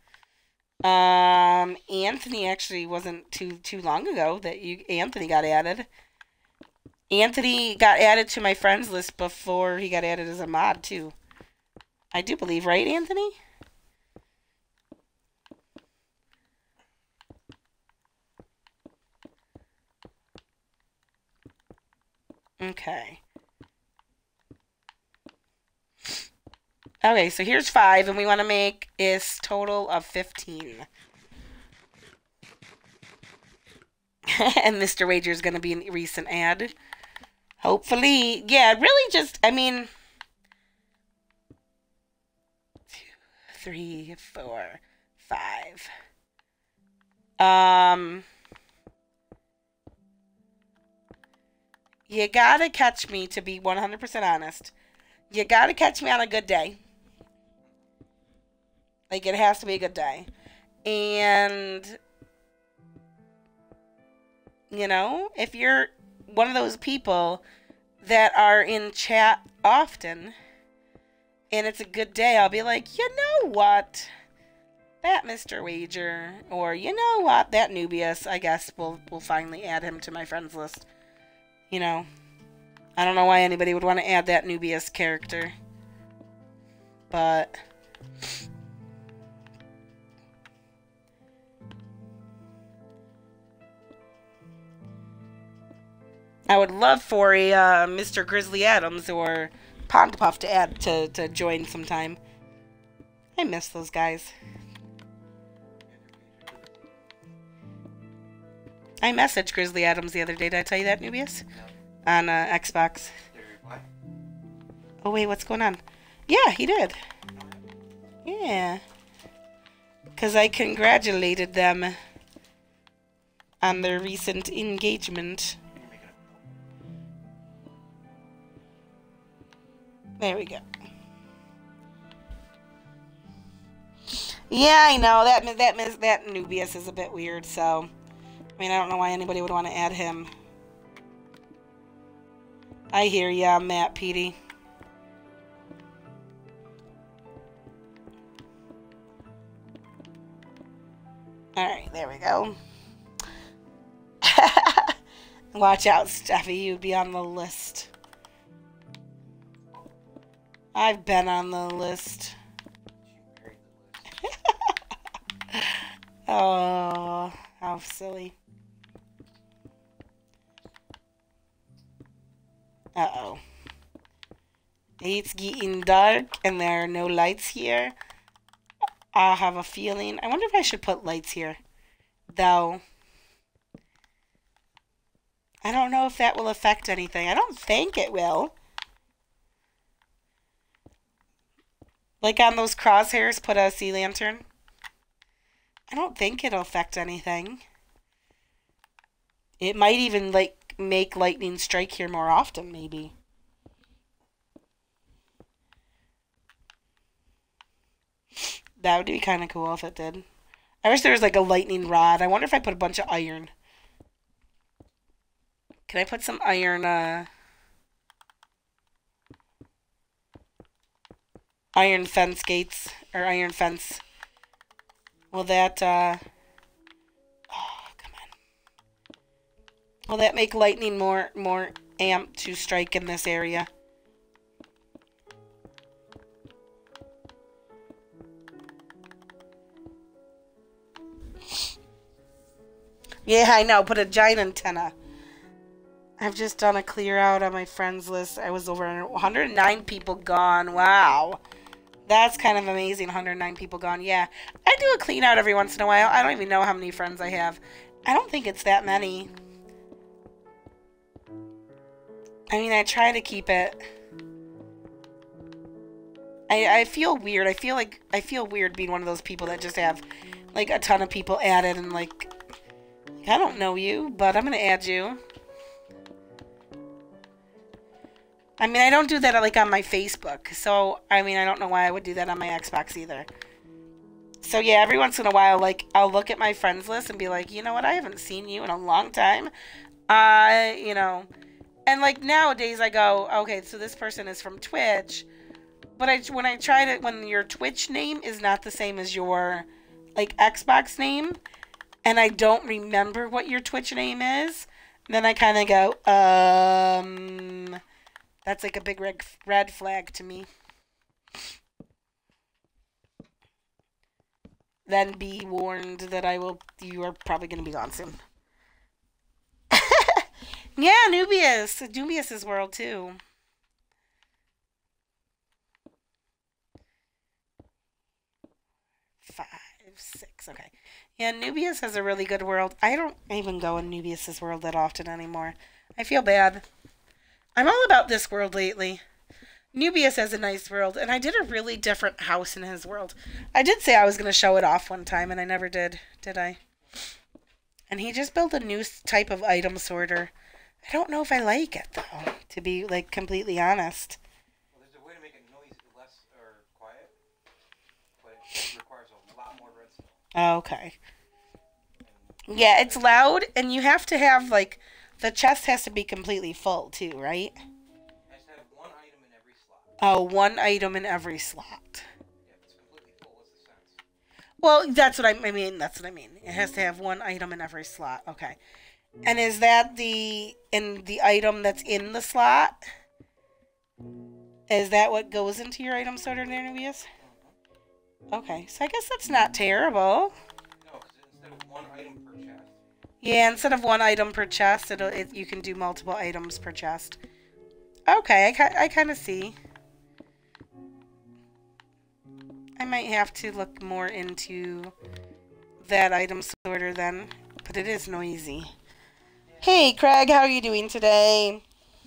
Anthony actually wasn't too long ago that Anthony got added. Anthony got added to my friends list before he got added as a mod, too. I do believe, right, Anthony? Okay. Okay, so here's 5, and we want to make this total of 15. And Mr. Wager is going to be a recent ad. Hopefully. Yeah, really just, I mean, 2, 3, 4, 5. You gotta catch me, to be 100% honest. You gotta catch me on a good day. Like, it has to be a good day. And, you know, if you're one of those people that are in chat often, and it's a good day, I'll be like, you know what? That Mr. Wager, or you know what? That Nubius, I guess we'll finally add him to my friends list. You know, I don't know why anybody would want to add that Nubius character. But I would love for a Mr. Grizzly Adams or Pond Puff to add to join sometime. I miss those guys. I messaged Grizzly Adams the other day. Did I tell you that, Nubius? No. On Xbox. Did he reply? Oh, wait, what's going on? Yeah, he did. Yeah. Because I congratulated them on their recent engagement. There we go. Yeah, I know that Nubius is a bit weird. So, I mean, I don't know why anybody would want to add him. I hear ya, Matt Petey. All right, there we go. Watch out, Steffi. You'd be on the list. I've been on the list. Oh, how silly. Uh-oh. It's getting dark and there are no lights here. I have a feeling. I wonder if I should put lights here. Though. I don't know if that will affect anything. I don't think it will. Like on those crosshairs, put a sea lantern. I don't think it'll affect anything. It might even, like, make lightning strike here more often, maybe. That would be kind of cool if it did. I wish there was, like, a lightning rod. I wonder if I put a bunch of iron. Can I put some iron, iron fence gates? Or iron fence. Will that, oh, come on. Will that make lightning more amped to strike in this area? Yeah, I know. Put a giant antenna. I've just done a clear out on my friends list. I was over 109 people gone. Wow. That's kind of amazing. 109 people gone. Yeah. I do a clean out every once in a while. I don't even know how many friends I have. I don't think it's that many. I mean, I try to keep it. I feel weird. I feel weird being one of those people that just have like a ton of people added and like I don't know you, but I'm gonna add you. I mean, I don't do that like on my Facebook, so I mean, I don't know why I would do that on my Xbox either. So yeah, every once in a while, like I'll look at my friends list and be like, you know what, I haven't seen you in a long time. You know, and like nowadays I go, okay, so this person is from Twitch, but when your Twitch name is not the same as your like Xbox name, and I don't remember what your Twitch name is, then I kind of go, that's like a big red flag to me. Then be warned that you are probably going to be gone soon. Yeah, Nubius. Nubius's world too. 5, 6. Okay. Yeah, Nubius has a really good world. I don't even go in Nubius's world that often anymore. I feel bad. I'm all about this world lately. Nubius has a nice world, and I did a really different house in his world. I did say I was going to show it off one time, and I never did I? And he just built a new type of item sorter. I don't know if I like it, though, to be, like, completely honest. Well, there's a way to make it noise less or quiet, but it requires a lot more redstone. Oh, okay. Yeah, it's loud, and you have to have, like, the chest has to be completely full, too, right? It has to have one item in every slot. Oh, one item in every slot. Yeah, if it's completely full, what's the sense? Well, that's what I mean. That's what I mean. It has to have one item in every slot. Okay. And is that the item that's in the slot? Is that what goes into your item sorter, Nubius? Okay, so I guess that's not terrible. No, because instead of one item per chest. Yeah, instead of one item per chest, you can do multiple items per chest. Okay, I kind of see. I might have to look more into that item sorter then, but it is noisy. Hey, Craig, how are you doing today?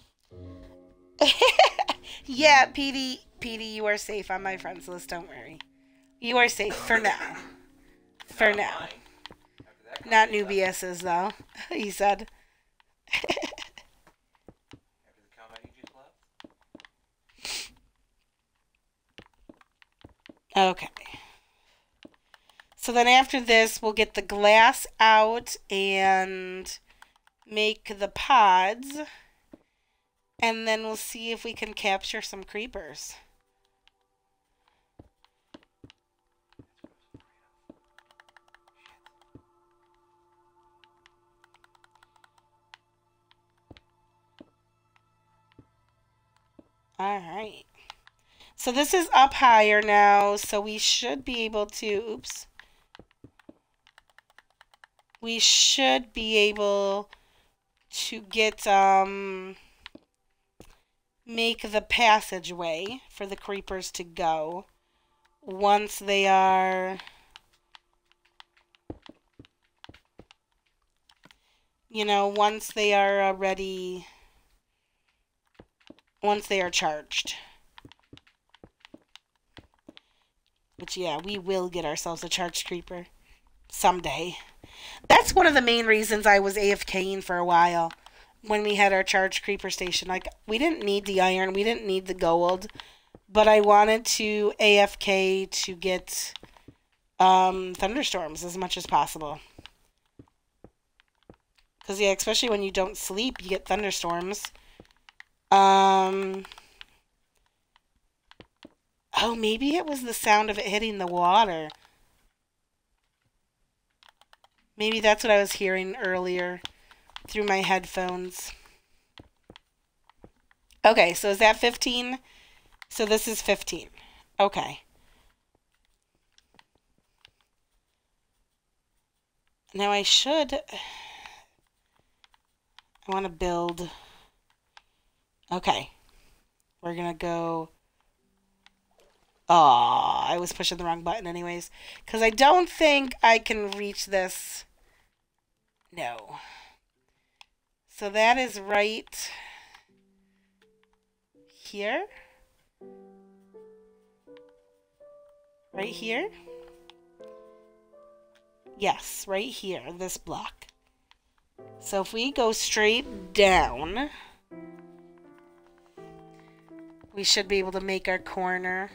Yeah, Petey, you are safe on my friends list, don't worry. You are safe for now. For now. Not Nubius's, though, he said. After the comment you just left? Okay. So then after this, we'll get the glass out and make the pods. And then we'll see if we can capture some creepers. Alright. So this is up higher now, so we should be able to, oops. We should be able to get, make the passageway for the creepers to go once they are, you know, once they are already, once they are charged. Which, yeah, we will get ourselves a charged creeper someday. That's one of the main reasons I was AFKing for a while when we had our charged creeper station. Like, we didn't need the iron, we didn't need the gold, but I wanted to AFK to get thunderstorms as much as possible. Because, yeah, especially when you don't sleep, you get thunderstorms. Oh, maybe it was the sound of it hitting the water. Maybe that's what I was hearing earlier through my headphones. Okay, so is that 15? So this is 15. Okay. Now I want to build. Okay. We're going to go. Oh, I was pushing the wrong button anyways. Because I don't think I can reach this. No. So that is right here. Right here? Yes, right here, this block. So if we go straight down, we should be able to make our corner.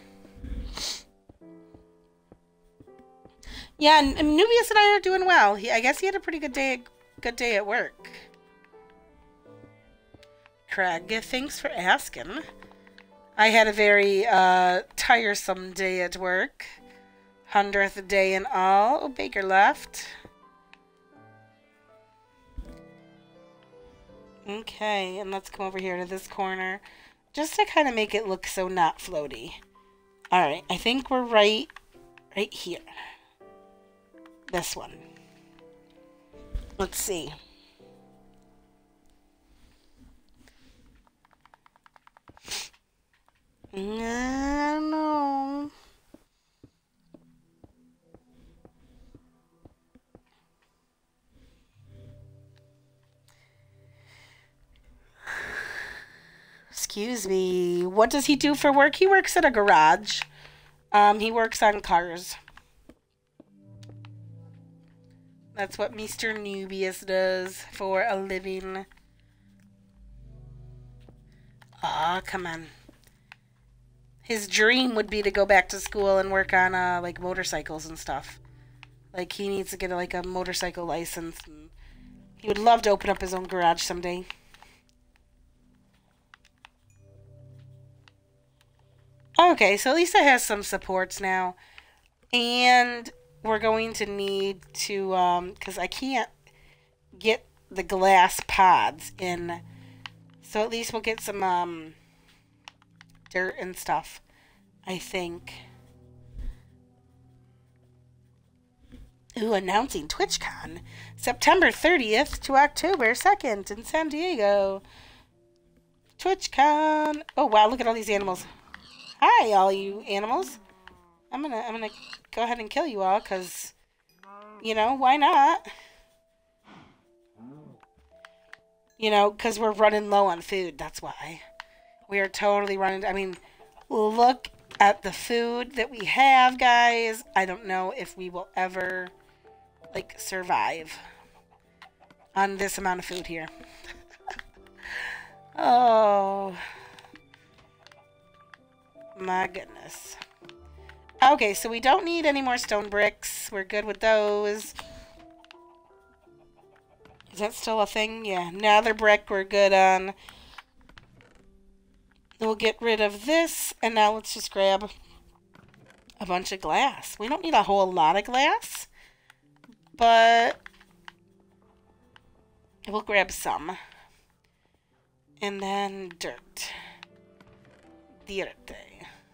Yeah, and Nubius and I are doing well. I guess he had a pretty good day at work. Craig, thanks for asking. I had a very tiresome day at work. 100th day and all. Oh, Baker left. Okay, and let's come over here to this corner. Just to kind of make it look so not floaty. Alright, I think we're right here. This one. Let's see. I don't know. Excuse me. What does he do for work? He works at a garage. He works on cars. That's what Mr. Nubius does for a living. Aw, come on. His dream would be to go back to school and work on, like, motorcycles and stuff. Like, he needs to get, like, a motorcycle license. And he would love to open up his own garage someday. Okay, so at least it has some supports now. And we're going to need to, because I can't get the glass pods in. So at least we'll get some, dirt and stuff, I think. Ooh, announcing TwitchCon. September 30th to October 2nd in San Diego. TwitchCon. Oh, wow, look at all these animals. Hi, all you animals. I'm gonna go ahead and kill you all, because, you know, why not? You know, because we're running low on food, that's why. We are totally running, I mean, look at the food that we have, guys. I don't know if we will ever, like, survive on this amount of food here. Oh. My goodness. Okay, so we don't need any more stone bricks. We're good with those. Is that still a thing? Yeah, nether brick we're good on. We'll get rid of this, and now let's just grab a bunch of glass. We don't need a whole lot of glass, but we'll grab some. And then dirt. Dirt.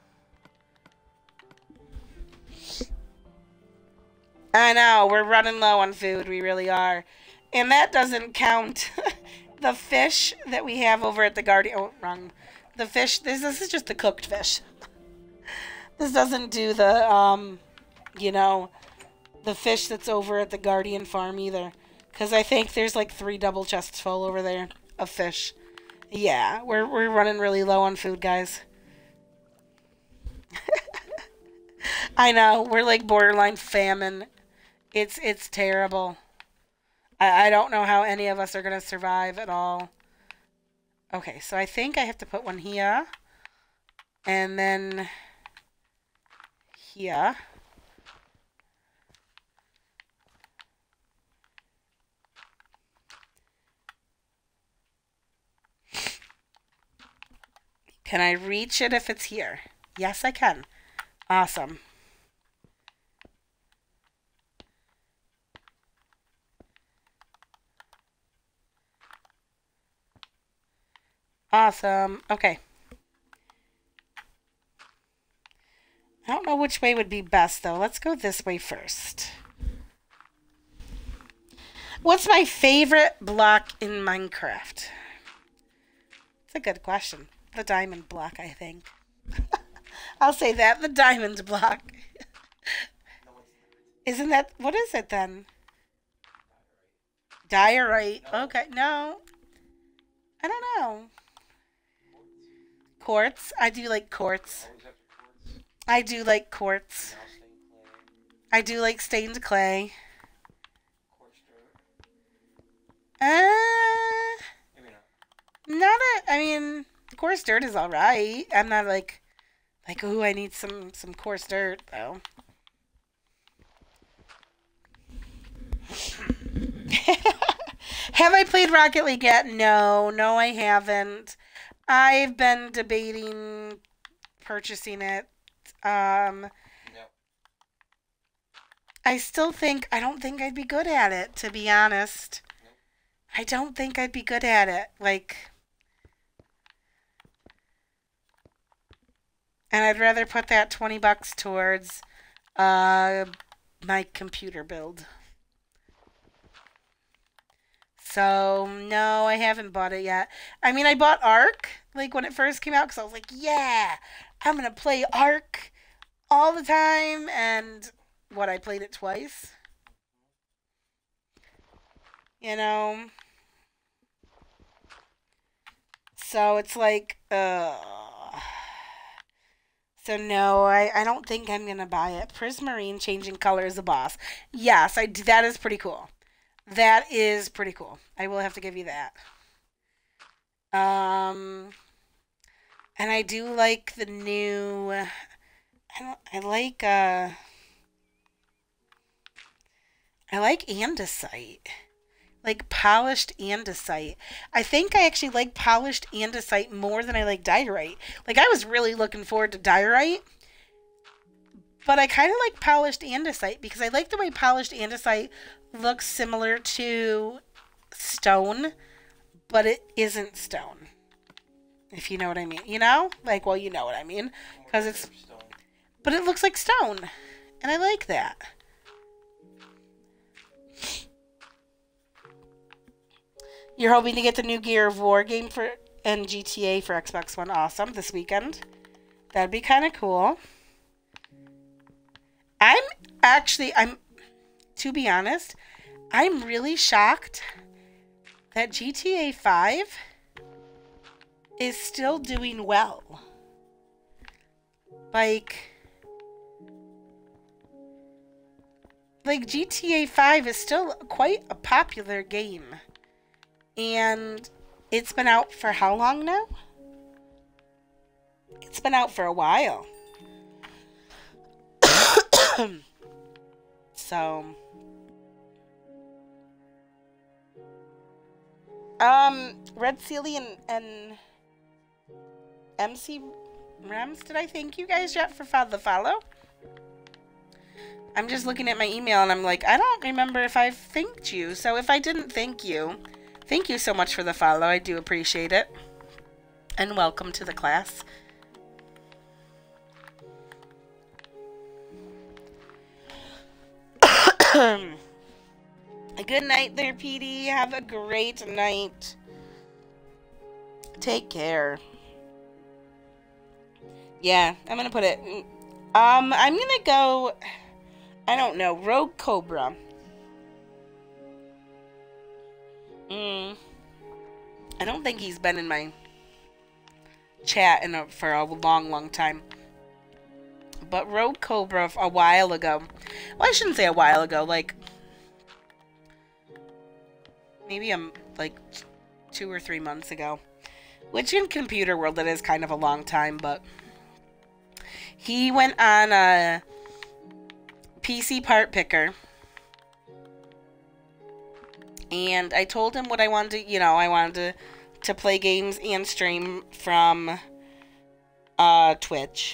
I know, we're running low on food. We really are. And that doesn't count the fish that we have over at the Guardian. Oh, wrong. The fish. This is just the cooked fish. This doesn't do the, you know, the fish that's over at the Guardian farm either. Because I think there's like 3 double chests full over there of fish. Yeah, we're running really low on food, guys. I know, we're like borderline famine. It's terrible. I don't know how any of us are going to survive at all. Okay, so I think I have to put one here. And then here. Can I reach it if it's here? Yes, I can. Awesome. Awesome. Okay. I don't know which way would be best, though. Let's go this way first. What's my favorite block in Minecraft? It's a good question. The diamond block, I think. I'll say that. The diamond block. Isn't that... What is it, then? Diorite. Okay, no. I don't know. Quartz. I do like quartz. I do like quartz. I do like stained clay. Not a... I mean, coarse dirt is alright. I'm not like, ooh, I need some coarse dirt, though. Have I played Rocket League yet? No, I haven't. I've been debating purchasing it. No. I don't think I'd be good at it, to be honest. Nope. I don't think I'd be good at it. And I'd rather put that $20 towards my computer build. So, no, I haven't bought it yet. I mean, I bought Ark, when it first came out, because I was like, yeah, I'm going to play Ark all the time, and I played it twice. You know? So, it's like, So, no, I don't think I'm going to buy it. Prismarine changing color is a boss. Yes, that is pretty cool. That is pretty cool. I will have to give you that. And I do like the new... I like andesite. Like polished andesite. I think I actually like polished andesite more than I like diorite. I was really looking forward to diorite. But I kind of like polished andesite because I like the way polished andesite looks similar to stone, but it isn't stone. If you know what I mean. You know? Well, you know what I mean. Because it's... But it looks like stone. And I like that. You're hoping to get the new Gear of War game and GTA for Xbox One. Awesome. This weekend. That'd be kind of cool. To be honest, I'm really shocked that GTA 5 is still doing well. GTA 5 is still quite a popular game. And it's been out for how long now? It's been out for a while. So, Red Sealy and MC Rams, did I thank you guys yet for the follow? I'm just looking at my email and I'm like, I don't remember if I've thanked you. So if I didn't thank you so much for the follow. I do appreciate it. And welcome to the class. Good night there, PD. Have a great night. Take care. Yeah, I'm gonna put it. I'm gonna go. I don't know. Rogue Cobra. I don't think he's been in my chat for a long time. But Rogue Cobra a while ago. Well, I shouldn't say a while ago. Like maybe like 2 or 3 months ago. Which in computer world that is kind of a long time, but he went on a PC part picker. And I told him what I wanted to, I wanted to play games and stream from Twitch.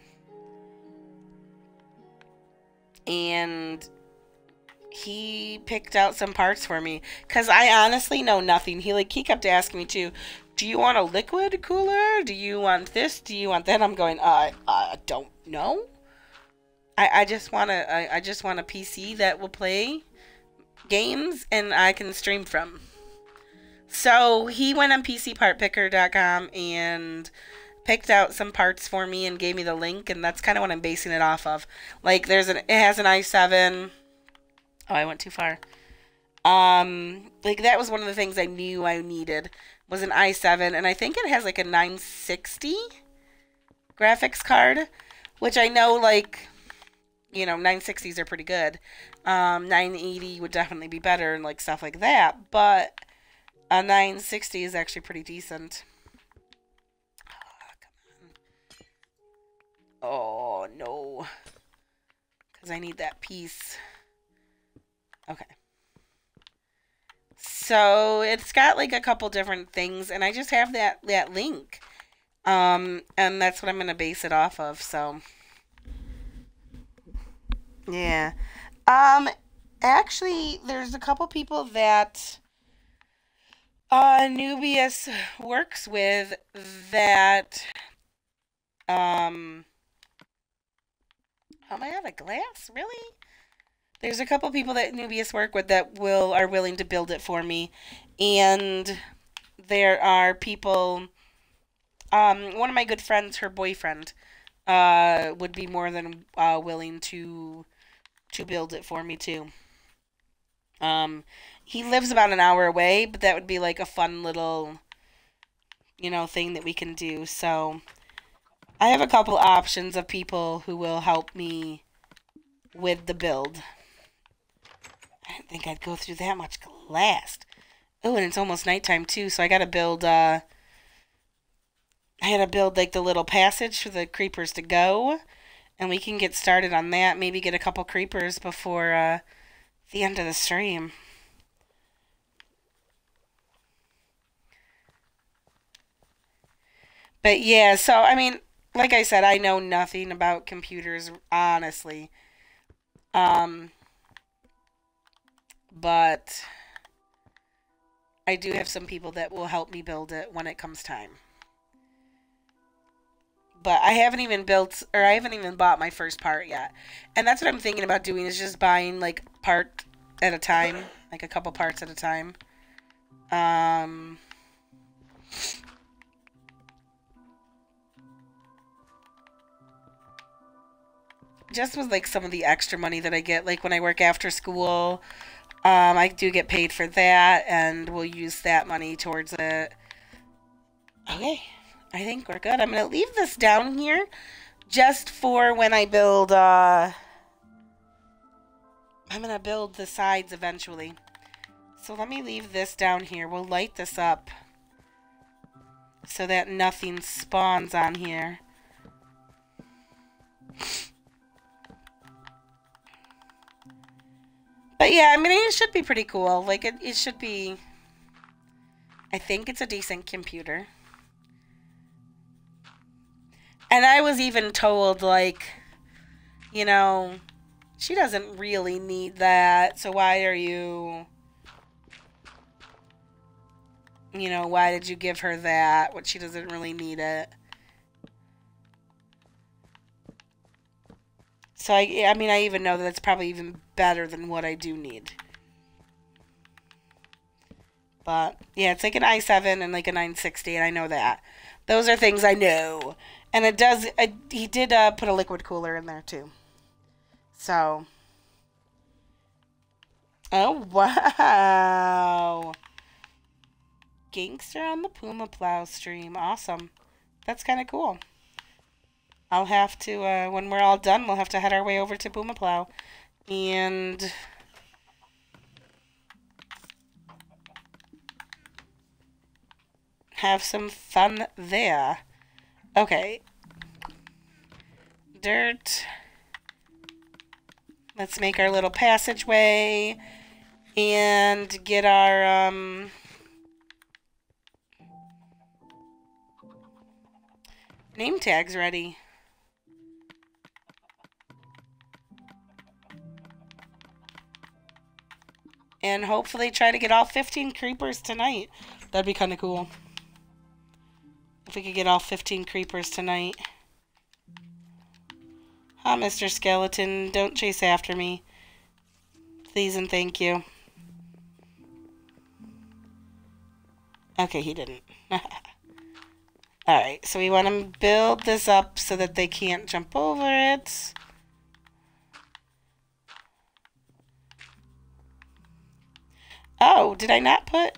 And he picked out some parts for me. Because I honestly know nothing. He kept asking me too, do you want a liquid cooler? Do you want this? Do you want that? I'm going, I don't know. I just want a PC that will play games and I can stream from. So he went on PCPartPicker.com and picked out some parts for me and gave me the link, and that's kind of what I'm basing it off of. Like it has an i7. Oh, I went too far. Like that was one of the things I knew I needed was an i7, and I think it has like a 960 graphics card, which I know 960s are pretty good. 980 would definitely be better and stuff like that, but a 960 is actually pretty decent. Oh, no. Because I need that piece. Okay. So, it's got a couple different things, and I just have that link. And that's what I'm going to base it off of, so. Yeah. Actually, there's a couple people that Nubius works with that, oh, am I out of glass? Really? There's a couple people that Nubius work with that are willing to build it for me. And there are people, one of my good friends, her boyfriend, would be more than willing to build it for me too. He lives about an hour away, but that would be a fun little, thing that we can do. So I have a couple options of people who will help me with the build. I didn't think I'd go through that much glass. Oh, and it's almost nighttime too, so I gotta build, I had to build the little passage for the creepers to go, and we can get started on that. Maybe get a couple creepers before the end of the stream. But yeah, so I mean, like I said, I know nothing about computers, honestly. But I do have some people that will help me build it when it comes time. But I haven't even bought my first part yet. And that's what I'm thinking about doing, is just buying part at a time, a couple parts at a time. Just with some of the extra money that I get, when I work after school, I do get paid for that, and we'll use that money towards it. Okay, I think we're good. I'm going to leave this down here just for when I build, I'm going to build the sides eventually. So let me leave this down here. We'll light this up so that nothing spawns on here. But yeah, I mean, it should be pretty cool. Like, it should be... I think it's a decent computer. And I was even told, like, you know, she doesn't really need that, so why are you... You know, why did you give her that? What, she doesn't really need it. So, I mean, I even know that it's probably even better than what I do need. But, yeah, it's like an i7 and like a 960, and I know that. Those are things I know. And it does, he did put a liquid cooler in there, too. So. Oh, wow. Gangster on the Puma Plow stream. Awesome. That's kind of cool. I'll have to, when we're all done, we'll have to head our way over to Puma Plow. And... have some fun there. Okay. Dirt. Let's make our little passageway. And get our, name tags ready. And hopefully try to get all 15 creepers tonight. That'd be kind of cool. If we could get all 15 creepers tonight. Huh, Mr. Skeleton, don't chase after me. Please and thank you. Okay, he didn't. Alright, so we want to build this up so that they can't jump over it. Oh, did I not put...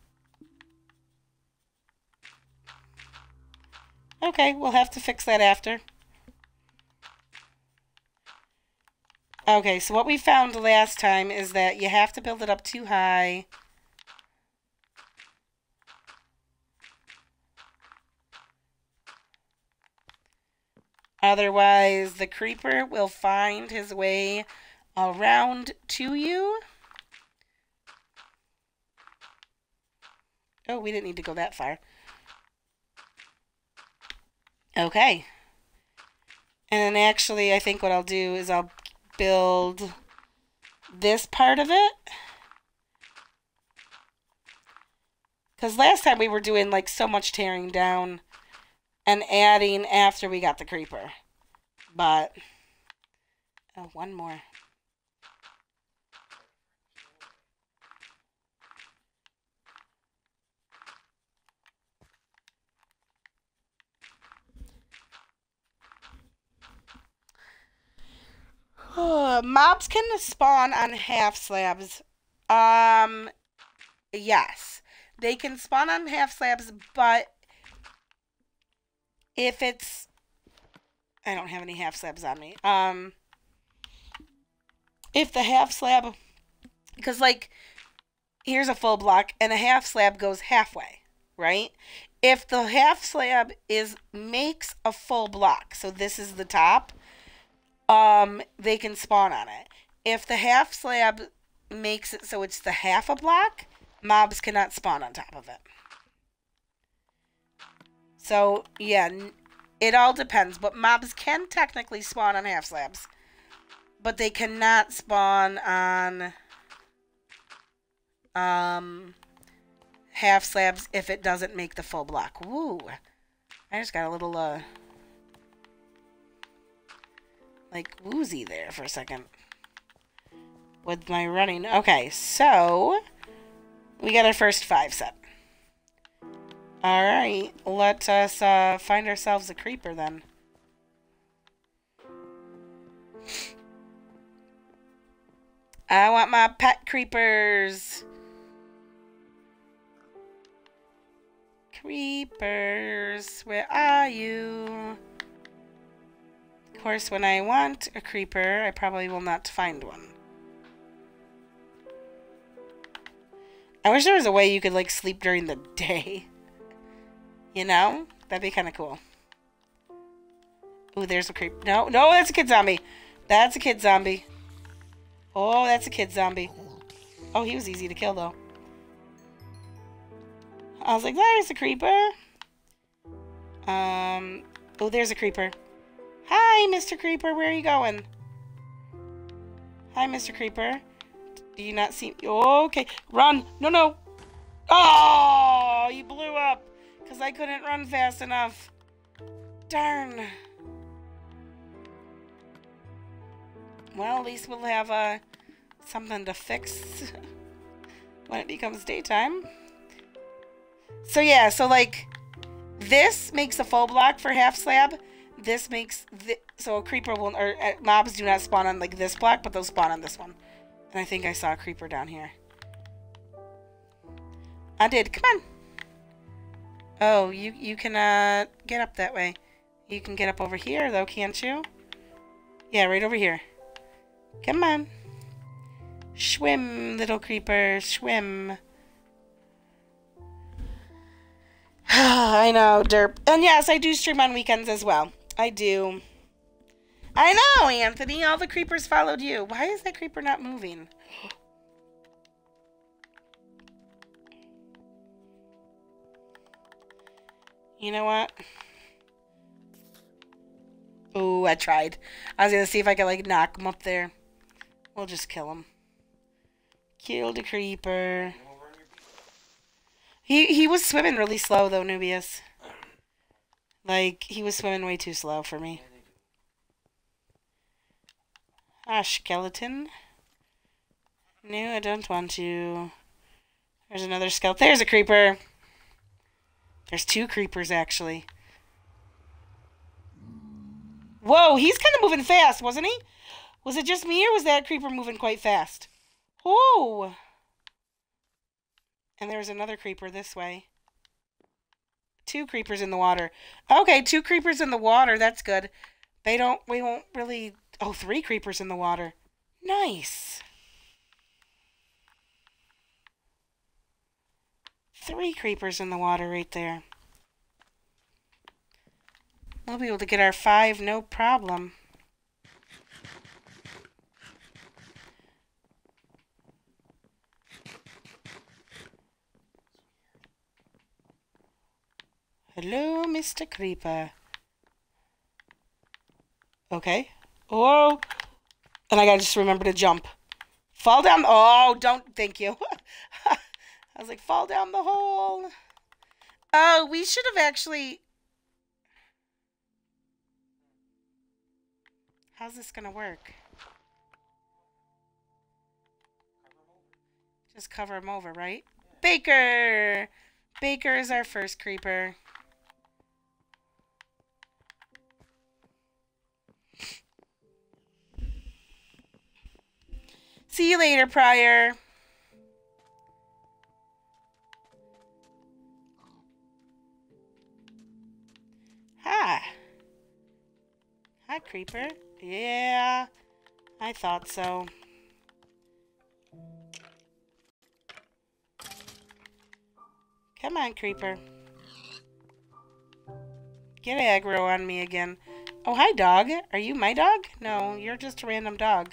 Okay, we'll have to fix that after. Okay, so what we found last time is that you have to build it up too high. Otherwise, the creeper will find his way around to you. Oh, we didn't need to go that far. Okay. And then actually, I think what I'll do is I'll build this part of it. Because last time we were doing like so much tearing down and adding after we got the creeper. But, oh, one more. Mobs can spawn on half slabs. Yes. They can spawn on half slabs, but if it's... I don't have any half slabs on me. If the half slab... Because, like, here's a full block, and a half slab goes halfway, right? If the half slab makes a full block, so this is the top... they can spawn on it. If the half slab makes it so it's the half a block, mobs cannot spawn on top of it. So, yeah, it all depends. But mobs can technically spawn on half slabs. But they cannot spawn on half slabs if it doesn't make the full block. Woo! I just got a little, like woozy there for a second with my running. Okay, so we got our first 5 set. Alright, let us find ourselves a creeper then. I want my pet creepers. Creepers, where are you? Of course, when I want a creeper, I probably will not find one. I wish there was a way you could, like, sleep during the day. You know? That'd be kind of cool. Ooh, there's a creep. No, no, that's a kid zombie. That's a kid zombie. Oh, that's a kid zombie. Oh, he was easy to kill, though. I was like, there's a creeper. Oh, there's a creeper. Hi, Mr. Creeper. Where are you going? Hi, Mr. Creeper. Do you not see... Oh, okay. Run. No, no. Oh, you blew up. Because I couldn't run fast enough. Darn. Well, at least we'll have something to fix when it becomes daytime. So yeah, so like this makes a full block for half slab. This makes so a creeper will or mobs do not spawn on like this block, but they'll spawn on this one. And I think I saw a creeper down here. I did. Come on. Oh, you can get up that way. You can get up over here though, can't you? Yeah, right over here. Come on. Swim, little creeper, swim. I know, derp. And yes, I do stream on weekends as well. I do. I know, Anthony. All the creepers followed you. Why is that creeper not moving? You know what? Oh, I tried. I was going to see if I could, like, knock him up there. We'll just kill him. Kill the creeper. He was swimming really slow, though, Nubius. Like, he was swimming way too slow for me. Ah, skeleton. No, I don't want to. There's another skeleton. There's a creeper. There's two creepers, actually. Whoa, he's kind of moving fast, wasn't he? Was it just me, or was that creeper moving quite fast? Oh! And there's another creeper this way. Two creepers in the water. Okay, two creepers in the water. That's good. We won't really... Oh, three creepers in the water. Nice. Three creepers in the water right there. We'll be able to get our 5, no problem. Hello, Mr. Creeper. Okay. Oh. And I gotta just remember to jump. Fall down. Oh, don't. Thank you. I was like, fall down the hole. Oh, we should have actually... How's this gonna work? Just cover him over, right? Baker! Baker is our first creeper. See you later, Pryor. Hi. Hi, creeper. Yeah, I thought so. Come on, creeper. Get aggro on me again. Oh, hi, dog. Are you my dog? No, you're just a random dog.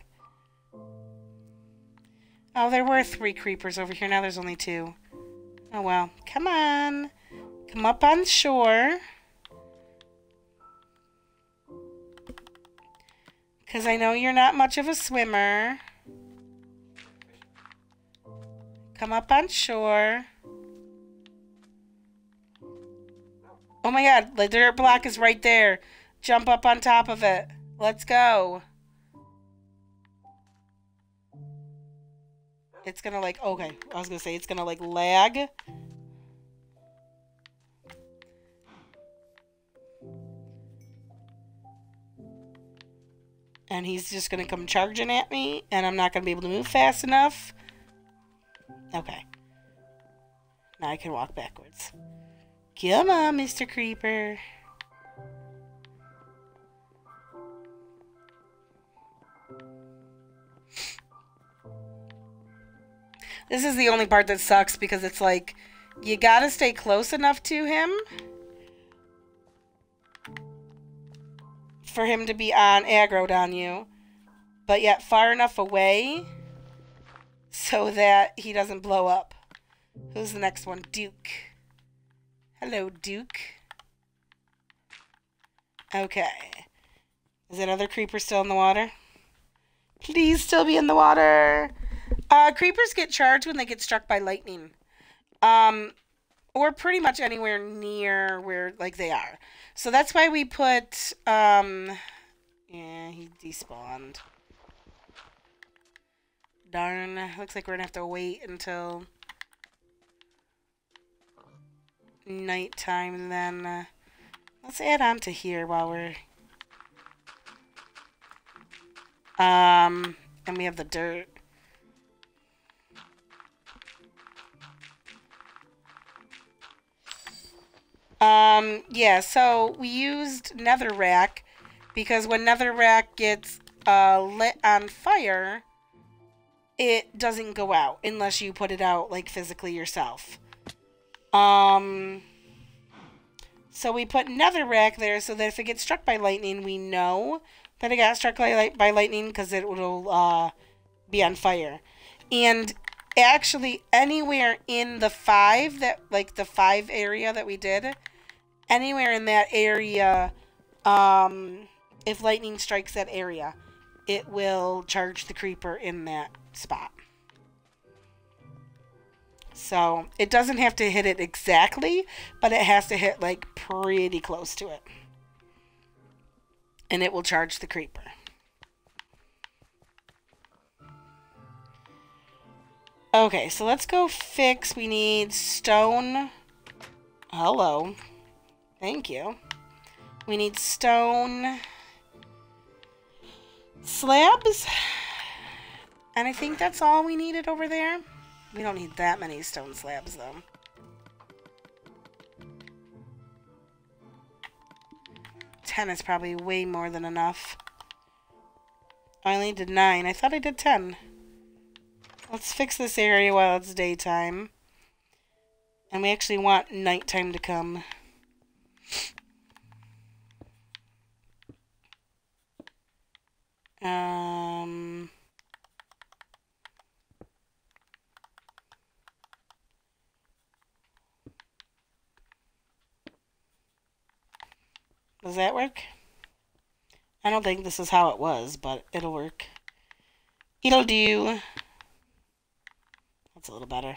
Oh, there were 3 creepers over here. Now there's only 2. Oh, well. Come on. Come up on shore. Because I know you're not much of a swimmer. Come up on shore. Oh my god, the dirt block is right there. Jump up on top of it. Let's go. It's gonna like, okay, I was gonna say it's gonna like lag. And he's just gonna come charging at me, and I'm not gonna be able to move fast enough. Okay. Now I can walk backwards. Come on, Mr. Creeper. This is the only part that sucks because it's like, you gotta stay close enough to him for him to be on aggroed on you. but yet far enough away so that he doesn't blow up. Who's the next one? Duke. Hello, Duke. Okay. Is that other creeper still in the water? Please still be in the water. Creepers get charged when they get struck by lightning. Or pretty much anywhere near where, like, they are. So that's why we put, yeah, he despawned. Darn. Looks like we're gonna have to wait until nighttime then. Let's add on to here while we're... and we have the dirt. Yeah, so we used netherrack because when netherrack gets lit on fire, it doesn't go out unless you put it out, like, physically yourself. So we put netherrack there so that if it gets struck by lightning, we know that it got struck by lightning because it will be on fire. And actually, anywhere in the 5 that, like, the 5 area that we did, anywhere in that area, if lightning strikes that area, it will charge the creeper in that spot. So it doesn't have to hit it exactly, but it has to hit, like, pretty close to it. And it will charge the creeper. Okay, so let's go fix. We need stone. Hello. Thank you. We need stone slabs. And I think that's all we needed over there. We don't need that many stone slabs, though. Ten is probably way more than enough. I only did 9. I thought I did 10. Let's fix this area while it's daytime. And we actually want nighttime to come. Does that work? I don't think this is how it was, but it'll work. It'll do. That's a little better.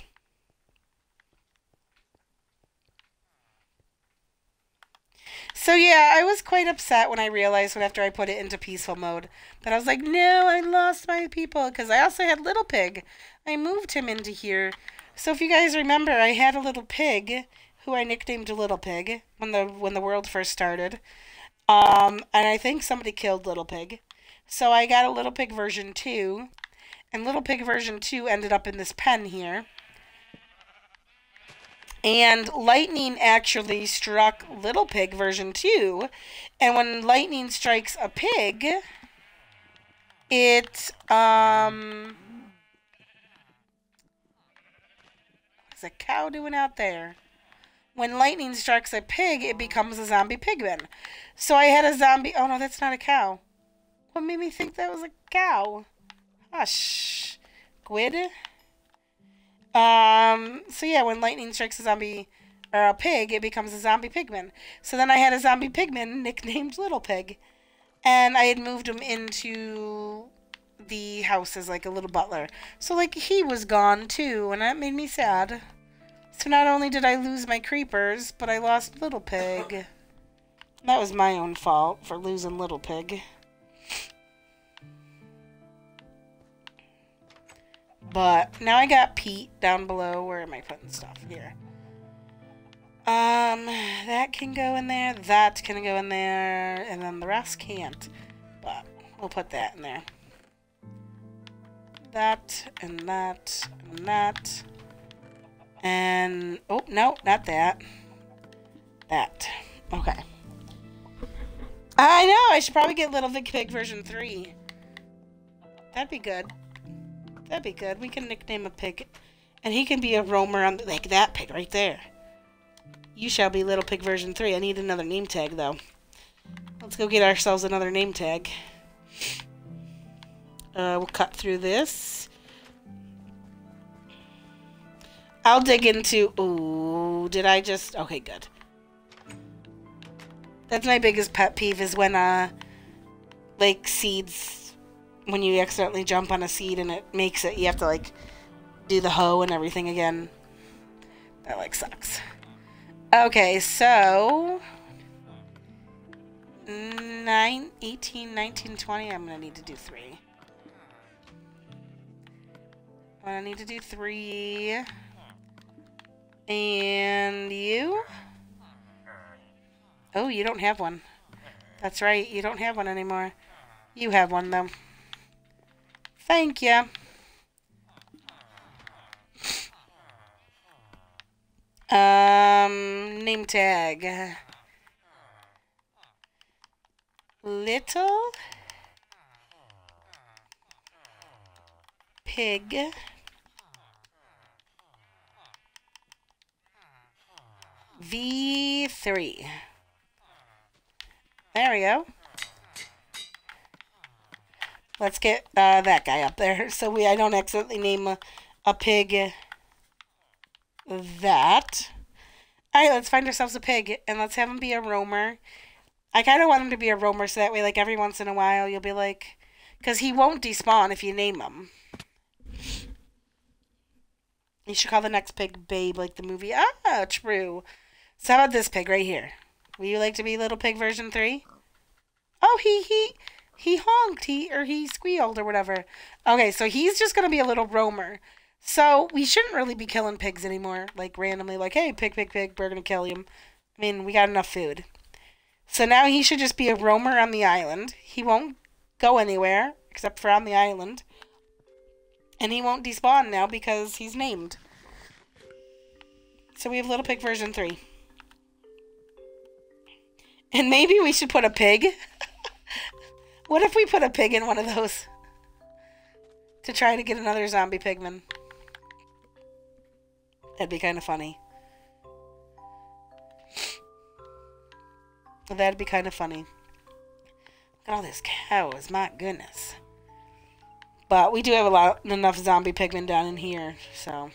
So yeah, I was quite upset when I realized after I put it into peaceful mode that I was like, no, I lost my people, because I also had Little Pig. I moved him into here. So if you guys remember, I had a little pig who I nicknamed Little Pig when the world first started. And I think somebody killed Little Pig. So I got a Little Pig version 2, and Little Pig version 2 ended up in this pen here. And lightning actually struck Little Pig version 2. And when lightning strikes a pig, it, what's a cow doing out there? When lightning strikes a pig, it becomes a zombie pigman. So I had a zombie, oh no, that's not a cow. What made me think that was a cow? Hush. Squid? So yeah, when lightning strikes a zombie, or a pig, it becomes a zombie pigman. So then I had a zombie pigman nicknamed Little Pig. And I had moved him into the house as like a little butler. So like he was gone too, and that made me sad. So not only did I lose my creepers, but I lost Little Pig. That was my own fault for losing Little Pig. But now I got Pete down below. Where am I putting stuff here? That can go in there. That can go in there. And then the rest can't. But we'll put that in there. That and that and that. And, oh, no, not that. That. Okay. I know, I should probably get Little Pig version 3. That'd be good. That'd be good. We can nickname a pig. And he can be a roamer on, like that pig right there. You shall be Little Pig version 3. I need another name tag, though. Let's go get ourselves another name tag. We'll cut through this. I'll dig into... Ooh, did I just... Okay, good. That's my biggest pet peeve is when, like, seeds... When you accidentally jump on a seed and it makes it... You have to, like, do the hoe and everything again. That, like, sucks. Okay, so... 18, 19, 20. I'm gonna need to do 3. I need to do 3. And you? Oh, you don't have one. That's right, you don't have one anymore. You have one, though. Thank you. Name tag. Little Pig V3. There we go. Let's get that guy up there so I don't accidentally name a pig that. Alright, let's find ourselves a pig and let's have him be a roamer. I kind of want him to be a roamer so that way, like, every once in a while you'll be like... Because he won't despawn if you name him. You should call the next pig Babe, like the movie. Ah, true. So how about this pig right here? Would you like to be Little Pig version 3? Oh, he honked. He squealed or whatever. Okay, so he's just going to be a little roamer. So we shouldn't really be killing pigs anymore. Like, randomly, like, hey, pig, we're going to kill him. I mean, we got enough food. So now he should just be a roamer on the island. He won't go anywhere except for on the island. And he won't despawn now because he's named. So we have Little Pig version 3. And maybe we should put a pig. What if we put a pig in one of those? To try to get another zombie pigman. That'd be kind of funny. That'd be kind of funny. Look at all these cows, my goodness. But we do have enough zombie pigmen down in here, so.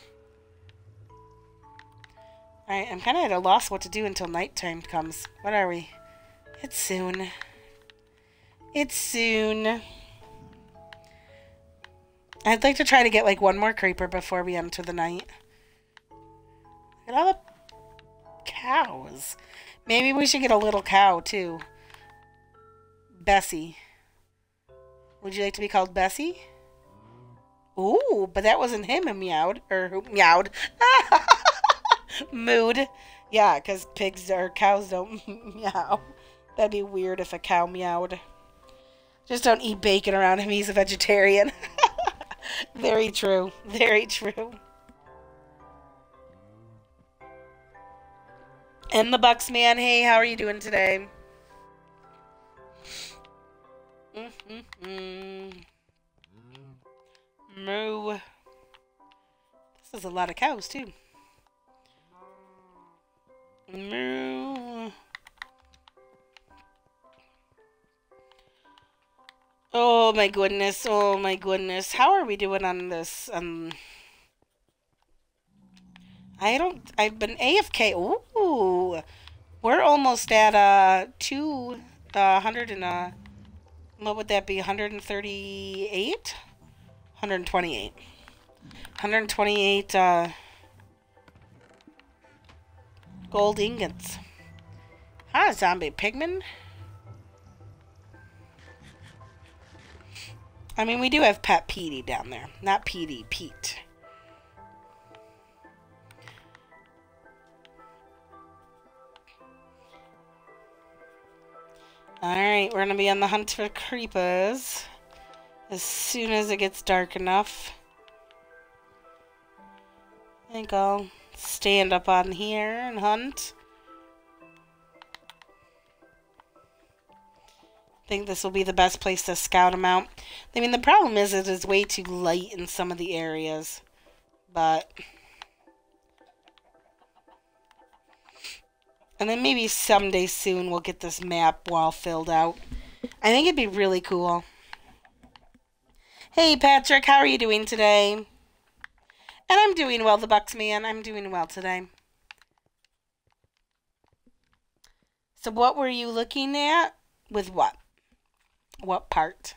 Alright, I'm kind of at a loss what to do until nighttime comes. What are we? It's soon. It's soon. I'd like to try to get like one more creeper before we enter the night. Look at all the cows. Maybe we should get a little cow too. Bessie. Would you like to be called Bessie? Ooh, but that wasn't him who meowed. Or who meowed. Mood. Yeah, because pigs or cows don't meow. That'd be weird if a cow meowed. Just don't eat bacon around him. He's a vegetarian. Very true. Very true. And the Bucks man, hey, how are you doing today? Moo. This is a lot of cows, too. Moo. Oh my goodness, oh my goodness. How are we doing on this? I've been AFK. Ooh. We're almost at, 200 and, what would that be? 138? 128. 128, gold ingots. Hi, zombie pigman. I mean, we do have Pet Petey down there. Not Petey, Pete. Alright, we're gonna be on the hunt for creepers as soon as it gets dark enough. I think I'll stand up on here and hunt. I think this will be the best place to scout them out. I mean, the problem is it is way too light in some of the areas. But... And then maybe someday soon we'll get this map wall filled out. I think it'd be really cool. Hey, Patrick, how are you doing today? And I'm doing well, the Bucks man. I'm doing well today. So what were you looking at? With what? What part?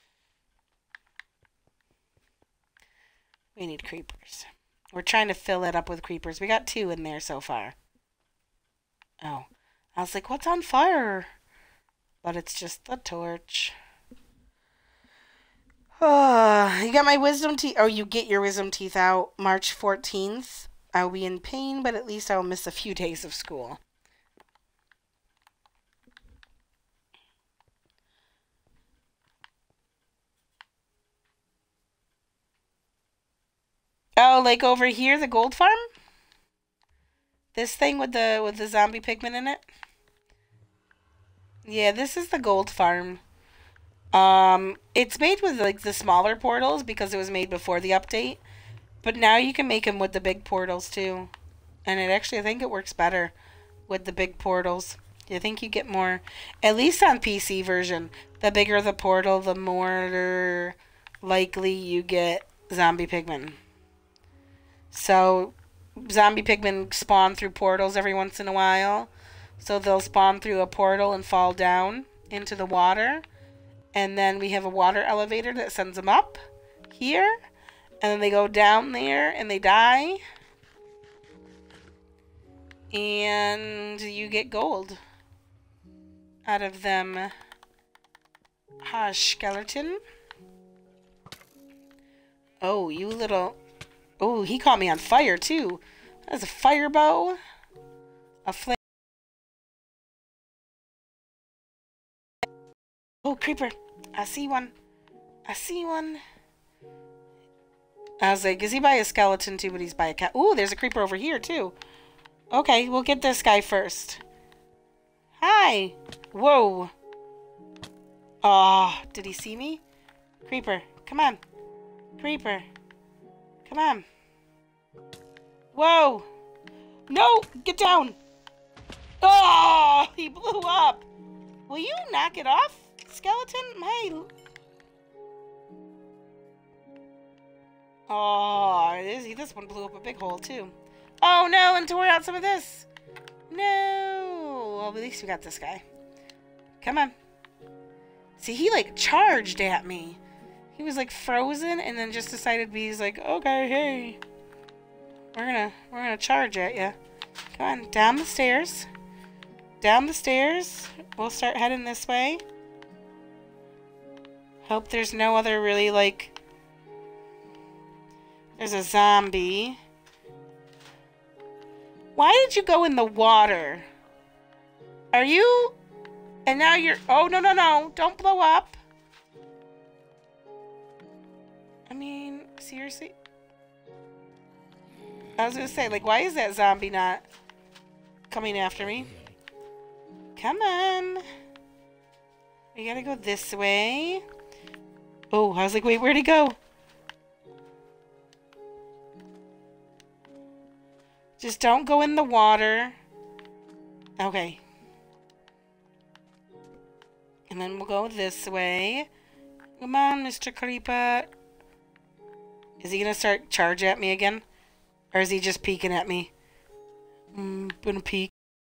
We need creepers. We're trying to fill it up with creepers. We got 2 in there so far. Oh. I was like, what's on fire? But it's just the torch. You got my wisdom teeth. Oh, you get your wisdom teeth out March 14th. I'll be in pain, but at least I'll miss a few days of school. Oh, like over here, the gold farm? This thing with the zombie pigment in it? Yeah, this is the gold farm. It's made with like the smaller portals because it was made before the update. But now you can make them with the big portals too. And it actually, I think it works better with the big portals. I think you get more, at least on PC version. The bigger the portal, the more likely you get zombie pigmen. So, zombie pigmen spawn through portals every once in a while. So they'll spawn through a portal and fall down into the water. And then we have a water elevator that sends them up here. And then they go down there and they die. And you get gold out of them. Skeleton. Oh, you little... Oh, he caught me on fire, too. That's a fire bow. A flame. Oh, creeper. I see one. I see one. I was like, is he by a skeleton, too? But he's by a cat. Ooh, there's a creeper over here, too. Okay, we'll get this guy first. Hi. Whoa. Oh, did he see me? Creeper, come on. Creeper. Come on. Whoa. No, get down. Oh, he blew up. Will you knock it off, skeleton? Oh, this one blew up a big hole, too. Oh, no, and tore out some of this. No. Well, at least we got this guy. Come on. See, he, like, charged at me. He was, like, frozen and then just decided he's like, okay, hey. We're gonna charge at you. Come on, down the stairs. Down the stairs. We'll start heading this way. Hope there's no other really, like... There's a zombie. Why did you go in the water? Are you... And now you're... Oh, no, no, no. Don't blow up. I mean, seriously? I was gonna say, like, why is that zombie not coming after me? Come on. We gotta go this way. Oh, I was like, wait, where'd he go? Just don't go in the water. Okay. And then we'll go this way. Come on, Mr. Creeper. Is he gonna start charge at me again? Or is he just peeking at me? Gonna peek.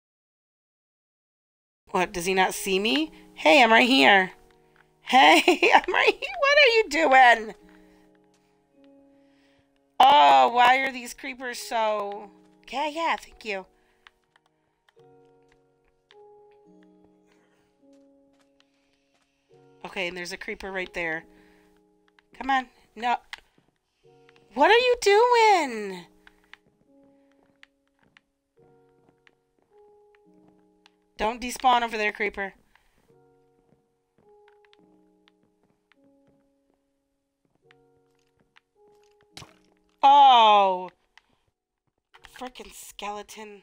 What, does he not see me? Hey, I'm right here. Hey, I'm right here. What are you doing? Oh, why are these creepers so... Yeah, thank you. Okay, and there's a creeper right there. Come on. No. What are you doing? Don't despawn over there, creeper. Oh. Frickin' skeleton.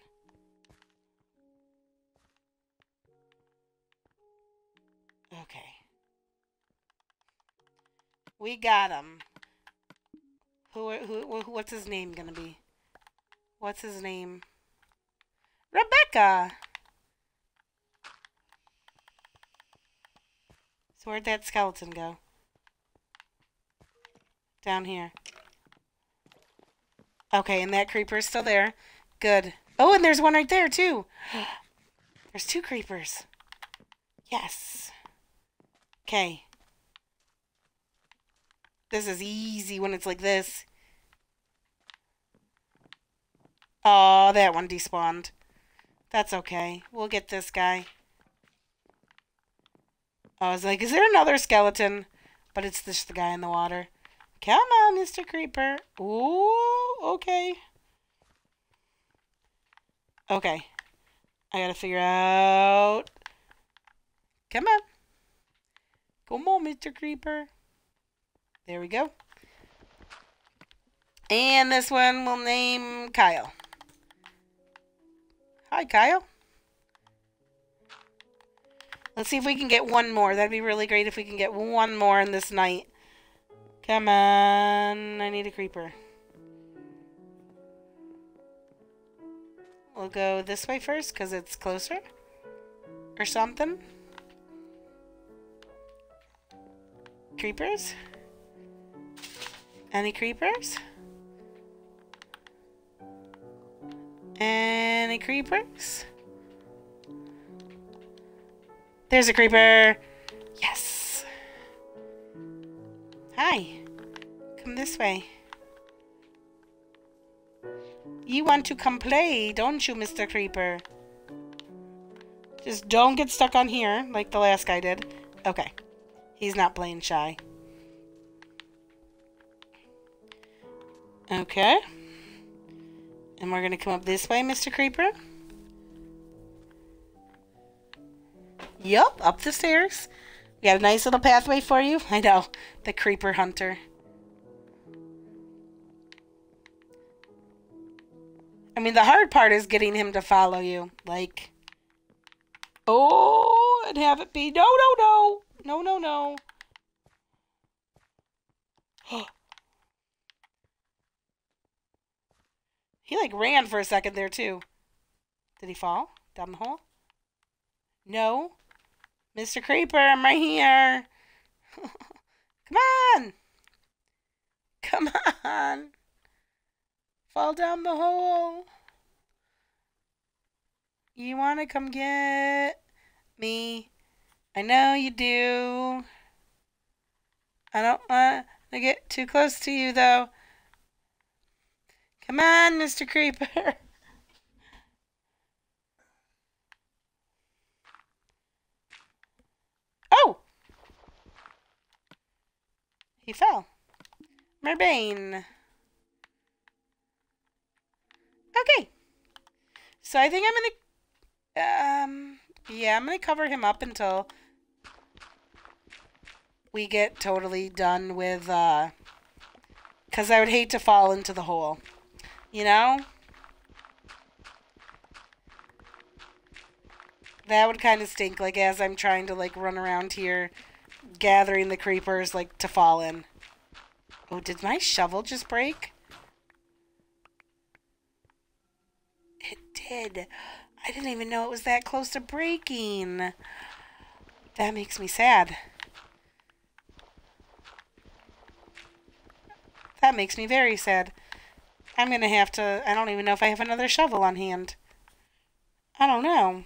Okay. We got him. What's his name gonna be? What's his name? Rebecca! So where'd that skeleton go? Down here. Okay, and that creeper is still there. Good. Oh, and there's one right there, too. There's 2 creepers. Yes. Okay. This is easy when it's like this. Oh, that one despawned. That's okay. We'll get this guy. I was like, is there another skeleton? But it's just the guy in the water. Come on, Mr. Creeper. Ooh, okay. Okay. I gotta figure out... Come on. Come on, Mr. Creeper. There we go. And this one we'll name Kyle. Hi, Kyle. Let's see if we can get one more. That'd be really great if we can get one more in this night. Come on. I need a creeper. We'll go this way first because it's closer. Or something. Creepers? Any creepers? Any creepers? There's a creeper. Yes. Hi. Come this way. You want to come play, don't you, Mr. Creeper? Just don't get stuck on here like the last guy did. Okay. He's not playing shy. Okay. And we're going to come up this way, Mr. Creeper. Yup, up the stairs. We got a nice little pathway for you. I know, the creeper hunter. I mean, the hard part is getting him to follow you. Like, oh, and have it be, no, no, no. No, no, no. He, like, ran for a second there, too. Did he fall down the hole? No. Mr. Creeper, I'm right here. Come on. Come on. Fall down the hole. You want to come get me? I know you do. I don't want to get too close to you, though. Come on, Mr. Creeper. Oh! He fell. Merbane. Okay. So I think I'm gonna... yeah, I'm gonna cover him up until we get totally done with, because I would hate to fall into the hole. You know? That would kind of stink, like, as I'm trying to, like, run around here gathering the creepers, like, to fall in. Oh, did my shovel just break? It did. I didn't even know it was that close to breaking. That makes me sad. That makes me very sad. I'm gonna have to... I don't even know if I have another shovel on hand. I don't know.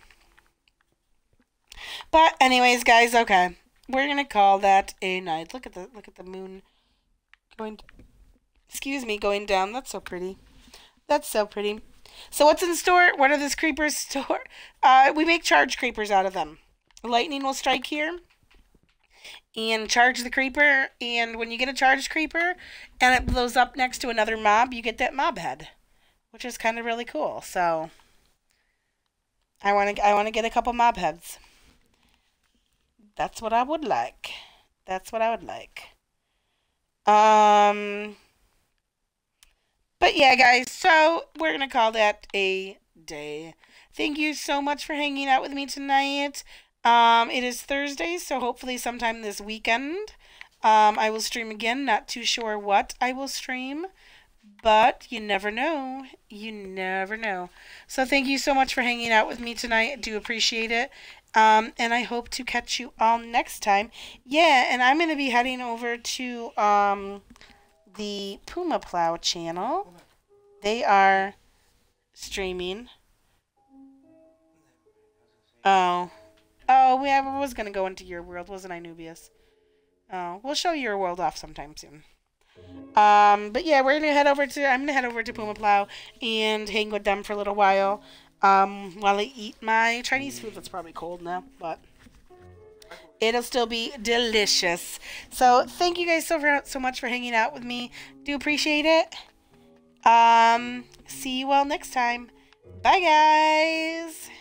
But anyways, guys, okay. We're gonna call that a night. Look at the moon going... Excuse me, going down. That's so pretty. That's so pretty. So what's in store? What are these creepers store? We make charge creepers out of them. Lightning will strike here and charge the creeper, and when you get a charged creeper and it blows up next to another mob, you get that mob head, which is kind of really cool. So I want to get a couple mob heads. That's what I would like. That's what I would like. But yeah, guys, so we're going to call that a day. Thank you so much for hanging out with me tonight. It is Thursday, so hopefully sometime this weekend, I will stream again. Not too sure what I will stream, but you never know. You never know. So thank you so much for hanging out with me tonight. I do appreciate it. And I hope to catch you all next time. Yeah, and I'm going to be heading over to, the Puma Plow channel. They are streaming. Oh. Oh, I was going to go into your world, wasn't I, Nubius? Oh, we'll show your world off sometime soon. But yeah, I'm gonna head over to Puma Plow and hang with them for a little while. While I eat my Chinese food that's probably cold now, but it'll still be delicious. So thank you guys so much for hanging out with me. Do appreciate it. See you all next time. Bye guys.